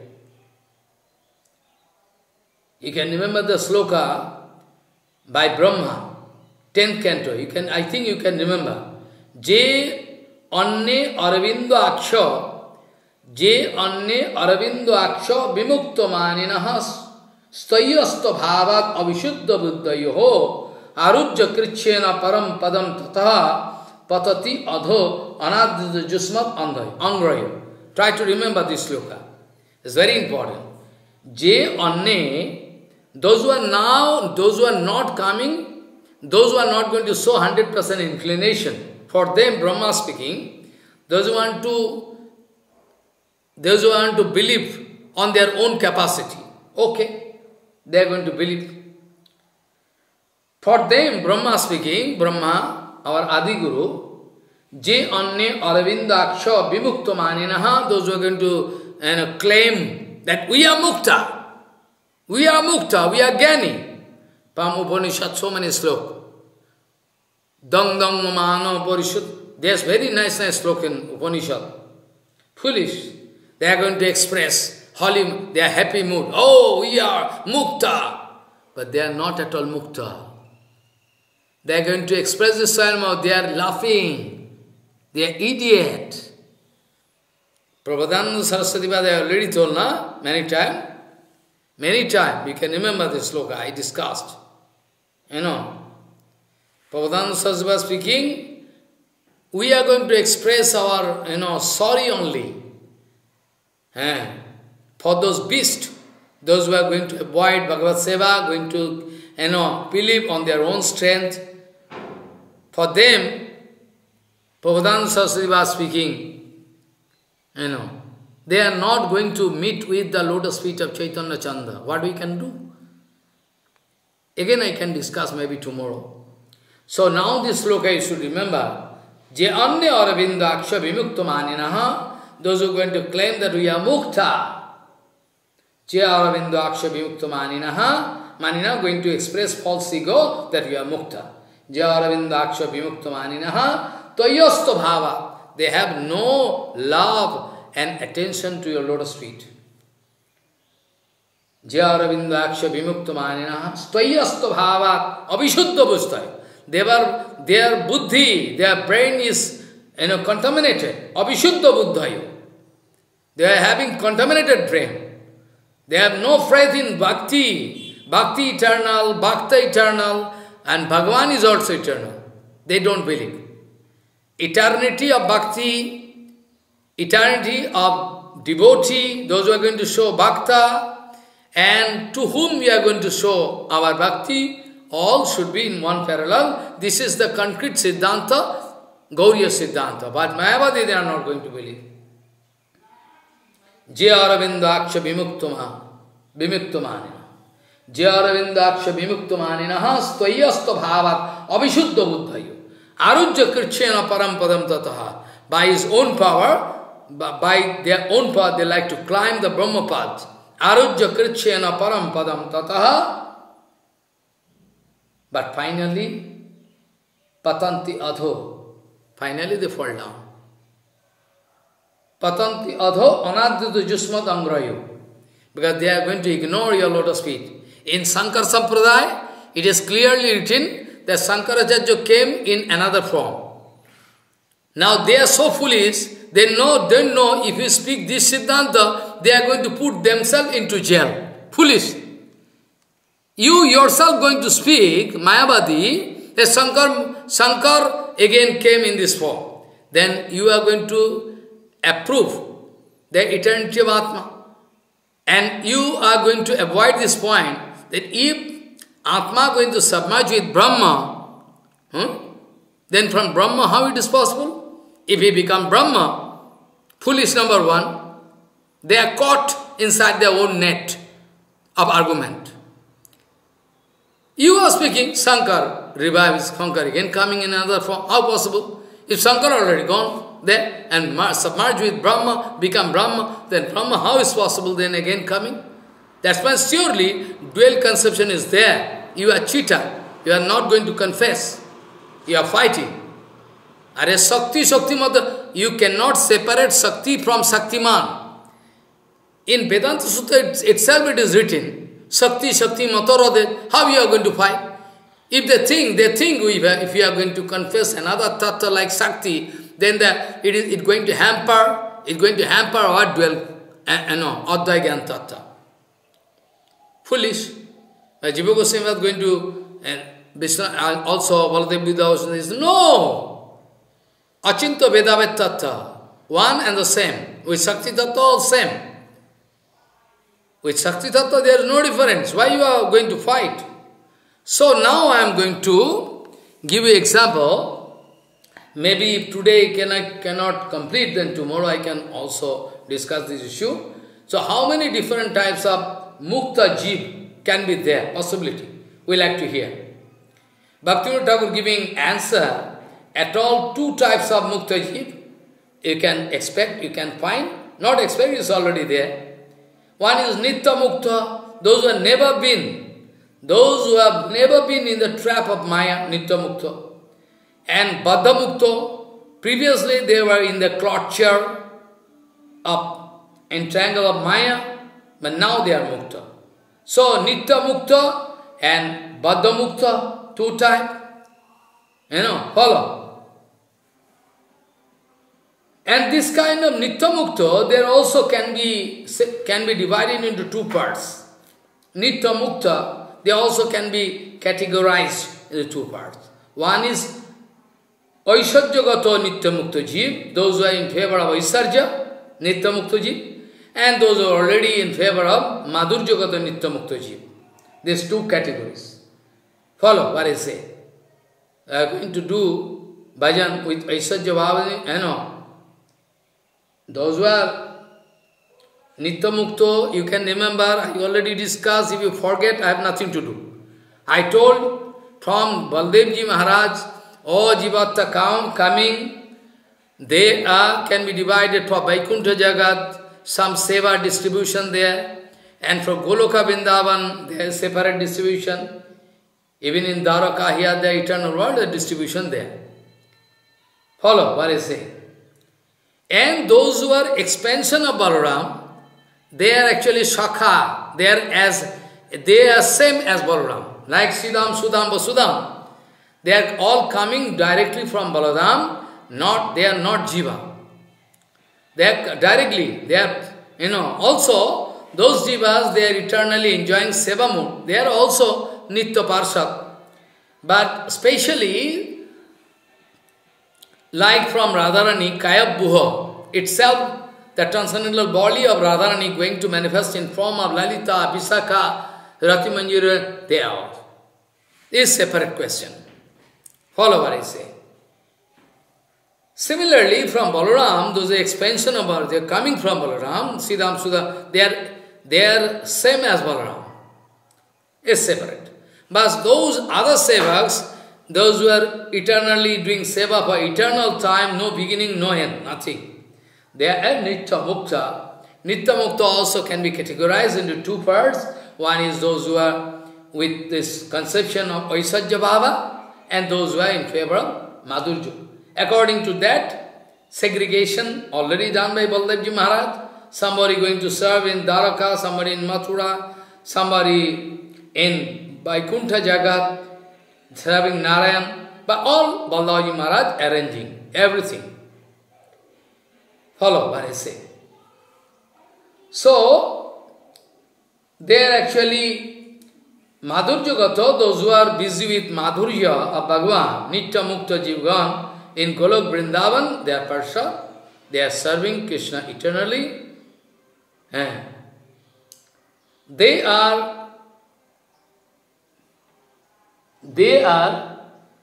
You can remember the sloka by Brahma, tenth canto. You can, I think you can remember. Je anne aravindo aksha, je anne aravindo aksha vimukta maninahas stayasta bhavat avishuddha buddhayoho arujya krichyena param padam tataha patati adho anadita jusmat angraya. Try to remember this sloka. It's very important. Je anne, those who are now, those who are not coming, those who are not going to show one hundred percent inclination, for them, Brahma speaking, those who want to, those who want to believe on their own capacity, okay, they are going to believe. For them, Brahma speaking, Brahma, our Adi Guru, Je anne aravindaksha vimukta maninaha, those who are going to you know, claim that we are mukta, we are mukta, we are Gyani. Pam Upanishad, so many slok. Dang dang mamano parishud. There's very nice, nice slok in Upanishad. Foolish. They are going to express holy, they are happy mood. Oh, we are mukta. But they are not at all mukta. They are going to express this mouth, they are laughing. They are idiot. Prabhupada Saraswati Bhai, I already told, na? Many times. Many times. We can remember this sloka I discussed. You know. Prabhupada Saraswati Bhai speaking, we are going to express our, you know, sorry only. Eh? For those beasts, those who are going to avoid Bhagavad Seva, going to, you know, believe on their own strength. For them, Prabhupada Saraswati was speaking, you know, they are not going to meet with the lotus feet of Chaitanya Chanda. What we can do? Again I can discuss maybe tomorrow. So now this sloka you should remember. Je anya aravinda aksha vimukta maninaha, those who are going to claim that we are mukta. Je aravinda aksha vimukta maninaha, manina going to express false ego that we are mukta. Je aravinda aksha vimukta maninaha, Toyosto bhava. They have no love and attention to your lotus feet. Jayaravindaksha vimukta maninaha stvayasto bhava abhishuddha bhustai. They were, their buddhi, their brain is you know, contaminated. Abhishuddha buddhayo. They are having contaminated brain. They have no faith in bhakti. Bhakti eternal, bhakta eternal, and Bhagavan is also eternal. They don't believe. Eternity of bhakti, eternity of devotee, those who are going to show bhakta, and to whom we are going to show our bhakti, all should be in one parallel. This is the concrete Siddhanta, Gauriya Siddhanta. But Mayavadi, they are not going to believe. Jaya Aravindaksha Vimuktamah, Vimuktamanina. Jaya Aravindaksha Vimuktamaninaha Stvayasta Bhavat Abhishuddha Buddhayo. Arujya Krichyena Param Padam Tataha. By his own power, by their own power, they like to climb the Brahma path. Arujya Krichyena Param Padam Tataha But finally, patanti adho, finally they fall down. Patanti adho anadhyuta jusmat angrayu. Because they are going to ignore your lotus feet. In Sankara Sampradaya, it is clearly written that Shankaracharya came in another form. Now they are so foolish, they know, don't know if you speak this Siddhanta, they are going to put themselves into jail. Foolish. You yourself going to speak, Mayavadi, that Shankar, Shankar again came in this form. Then you are going to approve the eternity of Atma. And you are going to avoid this point, that if Atma going to submerge with Brahma, hmm, then from Brahma how it is possible? If he become Brahma, foolish number one, they are caught inside their own net of argument. You are speaking, Shankar revives, Shankar again coming in another form. How possible? If Shankar already gone there and submerged with Brahma, become Brahma, then Brahma, how is possible then again coming? That's why surely dual conception is there. You are cheater. You are not going to confess. You are fighting. Are Shakti, Shakti Mata, you cannot separate Shakti from Shaktiman. In Vedanta Sutra itself it is written, Shakti, Shakti Matarade, how you are going to fight? If they think, they think if you are going to confess another tattva like Shakti, then the, it is it going to hamper, it's going to hamper our dual, uh, no, Advaita Gyan tattva. Foolish. Uh, Jiva Goswami was going to, and Vishnu, uh, also Baladev Vidya is no! Achinta Vedavet tattva, one and the same. With Shakti tattva, all same. With Shakti tattva, there is no difference. Why you are going to fight? So now I am going to give you example. Maybe if today can I cannot complete, then tomorrow I can also discuss this issue. So how many different types of mukta jeev can be there? Possibility. We like to hear. Bhaktivinoda Thakur giving answer, at all two types of mukta jeev you can expect, you can find. Not expect, it's already there. One is nitya mukta, those who have never been, those who have never been in the trap of Maya, nitya mukta. And baddha mukta, previously they were in the clutcher of entangle of Maya, but now they are mukta. So nitya mukta and baddha mukta, two types. You know, follow. And this kind of nitya mukta, there also can be can be divided into two parts. Nitya mukta, they also can be categorized into two parts. One is Aishwarjagato nitya mukta jeev, those who are in favor of Aishwarja, nitya mukta jeev, and those who are already in favor of Madhurjagato nitya mukta jeev. These two categories. Follow what I say. I are going to do bhajan with Aishwarja Bhavani, you know. Those who are nitya mukta, you can remember, I already discussed, if you forget, I have nothing to do. I told from Baldevji Maharaj, all Jivatta count coming, they are can be divided for Vaikuntha Jagat, some seva distribution there, and for Goloka Vrindavan, there is separate distribution. Even in Dwaraka here, the eternal world, the distribution there. Follow what I say. And those who are expansion of Balaram, they are actually Shakha, they are as they are same as Balaram, like Siddham, Sudam, Vasudam. They are all coming directly from Balaram, not, they are not Jiva. They are directly, they are, you know, also, those Jivas, they are eternally enjoying Seva mood. They are also Nitya Parshad. But especially, like from Radharani, Kaya Buha, itself, the transcendental body of Radharani going to manifest in form of Lalita, Visakha, Rati Manjira, they are all. This is a separate question. Follow what I say. Similarly, from Balaram, those are expansion of Balaram, they are coming from Balaram, Siddham, Sudha, they are, they are same as Balaram. It's separate. But those other sevaks, those who are eternally doing seva for eternal time, no beginning, no end, nothing. They are nitya mukta. Nitya mukta also can be categorized into two parts. One is those who are with this conception of Aisajya Bhava, and those who are in favor of Madhurya. According to that, segregation already done by Baldevji Maharaj. Somebody going to serve in Dwaraka, somebody in Mathura, somebody in Vaikuntha Jagat, serving Narayan, but all Baldevji Maharaj arranging everything. Follow what I say. So, they are actually Madhurya Gato, those who are busy with Madhurya of Bhagavan, Nitya Mukta Jivgan, in Golok Vrindavan, they are Parsha, they are serving Krishna eternally. And they are, they are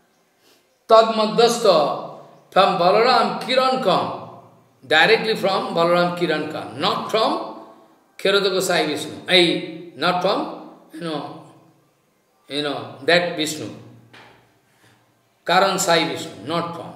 Tadmadasta from Balaram Kiran Kam, directly from Balaram Kiran Kam, not from Kherada Gosai Vishnu, I, not from, you know, you know, that Vishnu, Karan Sai Vishnu, not from.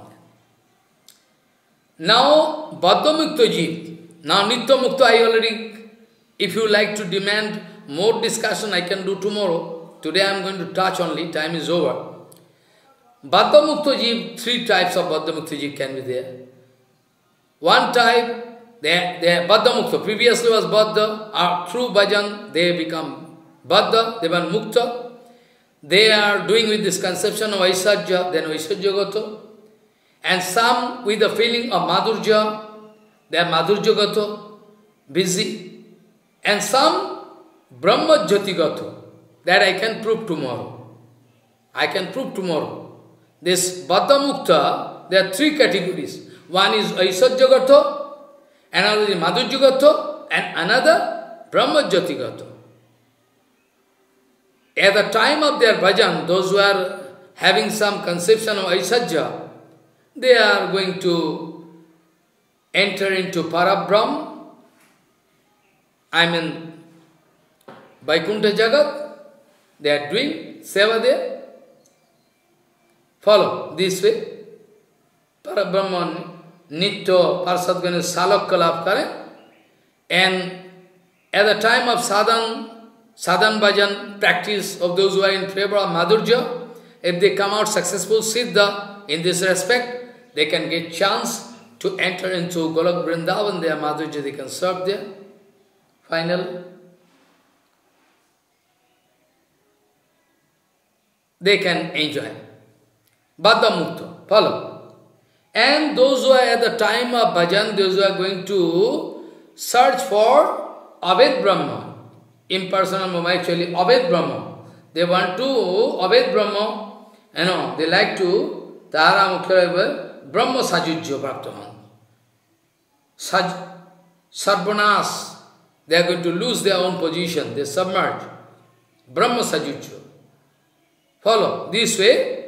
Now, Baddha Mukta Jeev, now Nitya Mukta I already, if you like to demand more discussion, I can do tomorrow. Today I am going to touch only, time is over. Baddha Mukta Jeev, three types of Baddha Mukta Jeev can be there. One type, they, they Baddha Mukta, previously was Baddha, uh, through bhajan, they become Baddha, they were Mukta. They are doing with this conception of Aisajya, then Aisajya Gato. And some with the feeling of Madhurya, they are Madhurya Gato, busy. And some Brahma Jyoti Gato, that I can prove tomorrow. I can prove tomorrow. This Baddha Mukta, there are three categories. One is Aisajya Gato, another is Madhurya Gato, and another Brahma Jyoti Gato. At the time of their bhajan, those who are having some conception of Aisajya, they are going to enter into Parabrahm, I mean Vaikuntha Jagat, they are doing seva there. Follow this way. Parabrahman Nitya Parsad Gane Salak Kalap Kare, and at the time of sadhan, sadhan bhajan practice of those who are in favor of Madhurya, if they come out successful Siddha in this respect, they can get chance to enter into Golok Vrindavan, their Madhurya, they can serve there. Finally, they can enjoy. Baddha Mukta, follow. And those who are at the time of bhajan, those who are going to search for Abhed Brahma, impersonal Brahma, actually Abhed Brahma. They want to Abhed Brahma, you know, they like to Tahara Mukhya Brahma Sajujya Praptaman. Saj, Sarvanas, they are going to lose their own position, they submerge. Brahma Sajujya. Follow, this way,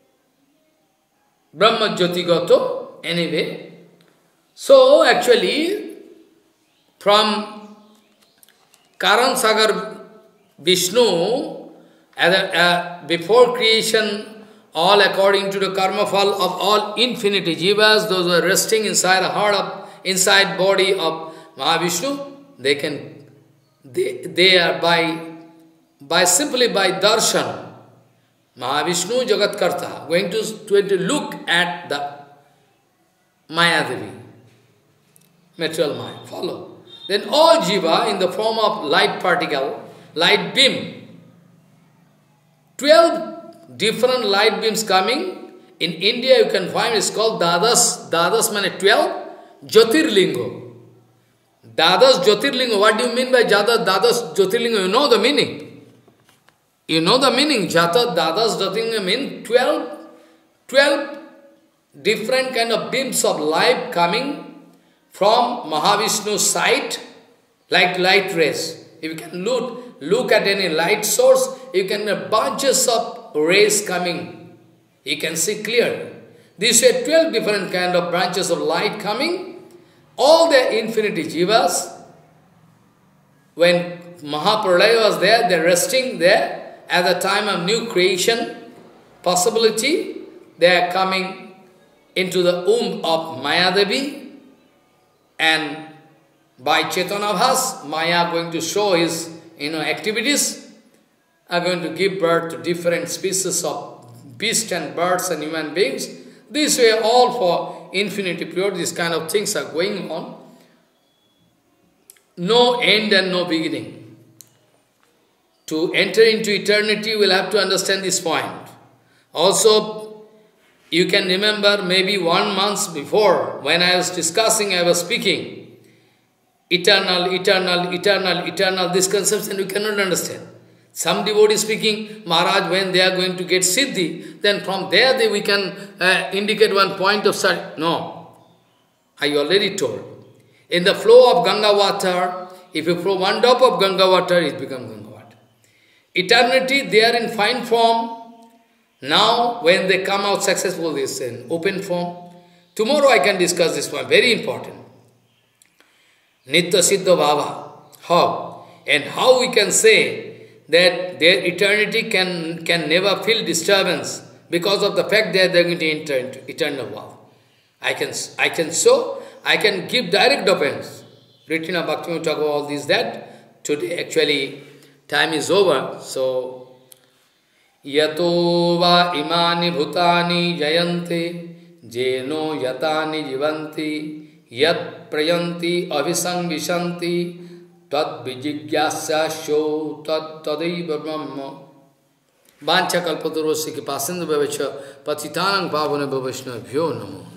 Brahma Jyoti Gato, anyway. So, actually, from Karan Sagar Vishnu, as a, uh, before creation, all according to the karma fall of all infinity jivas, those who are resting inside the heart of, inside body of Mahavishnu, they can, they, they are by, by simply by darshan, Mahavishnu Jagatkarta, going to, going to look at the Mayadevi, material mind, follow. Then all jiva in the form of light particle, light beam, twelve different light beams coming. In India you can find, it's called Dadas, Dadas means twelve, Jyotirlingo. Dadas Jyotirlingo, what do you mean by Jada Dadas Jyotirlingo? You know the meaning. You know the meaning. Jata Dadas Jyotirlingo mean twelve, twelve different kind of beams of light coming from Mahavishnu's side, like light rays. If you can look, look at any light source, you can have bunches of rays coming. You can see clear. These are twelve different kind of branches of light coming. All the infinity jivas, when Mahapralaya was there, they're resting there at the time of new creation possibility. They are coming into the womb of Mayadevi, and by Chetanabhas, Maya going to show his you know activities. are going to give birth to different species of beasts and birds and human beings. This way, all for infinity period, these kind of things are going on. No end and no beginning. To enter into eternity, we'll have to understand this point. Also, you can remember maybe one month before, when I was discussing, I was speaking, eternal, eternal, eternal, eternal, this conception you cannot understand. Some devotee speaking, Maharaj, when they are going to get Siddhi, then from there they, we can uh, indicate one point of such. No, I already told. In the flow of Ganga water, if you flow one drop of Ganga water, it becomes Ganga water. Eternity, they are in fine form. Now, when they come out successful, they is in open form. Tomorrow I can discuss this one, very important. Nitya Siddha Bhava. How? And how we can say that their eternity can, can never feel disturbance because of the fact that they are going to enter into eternal world. I can, I can show, I can give direct offense. Written of Bhaktivinoda Thakur, all this, that. Today, actually, time is over, so Yato va imani bhutani jayante jeno yatani jivanti yat prayanti abhisangvishanti tad vijigyasya sho tad tadaiva brahma vancha kalpatarosya ki pasinda bhavacha patitanang pavane bhavashna bhyo namo.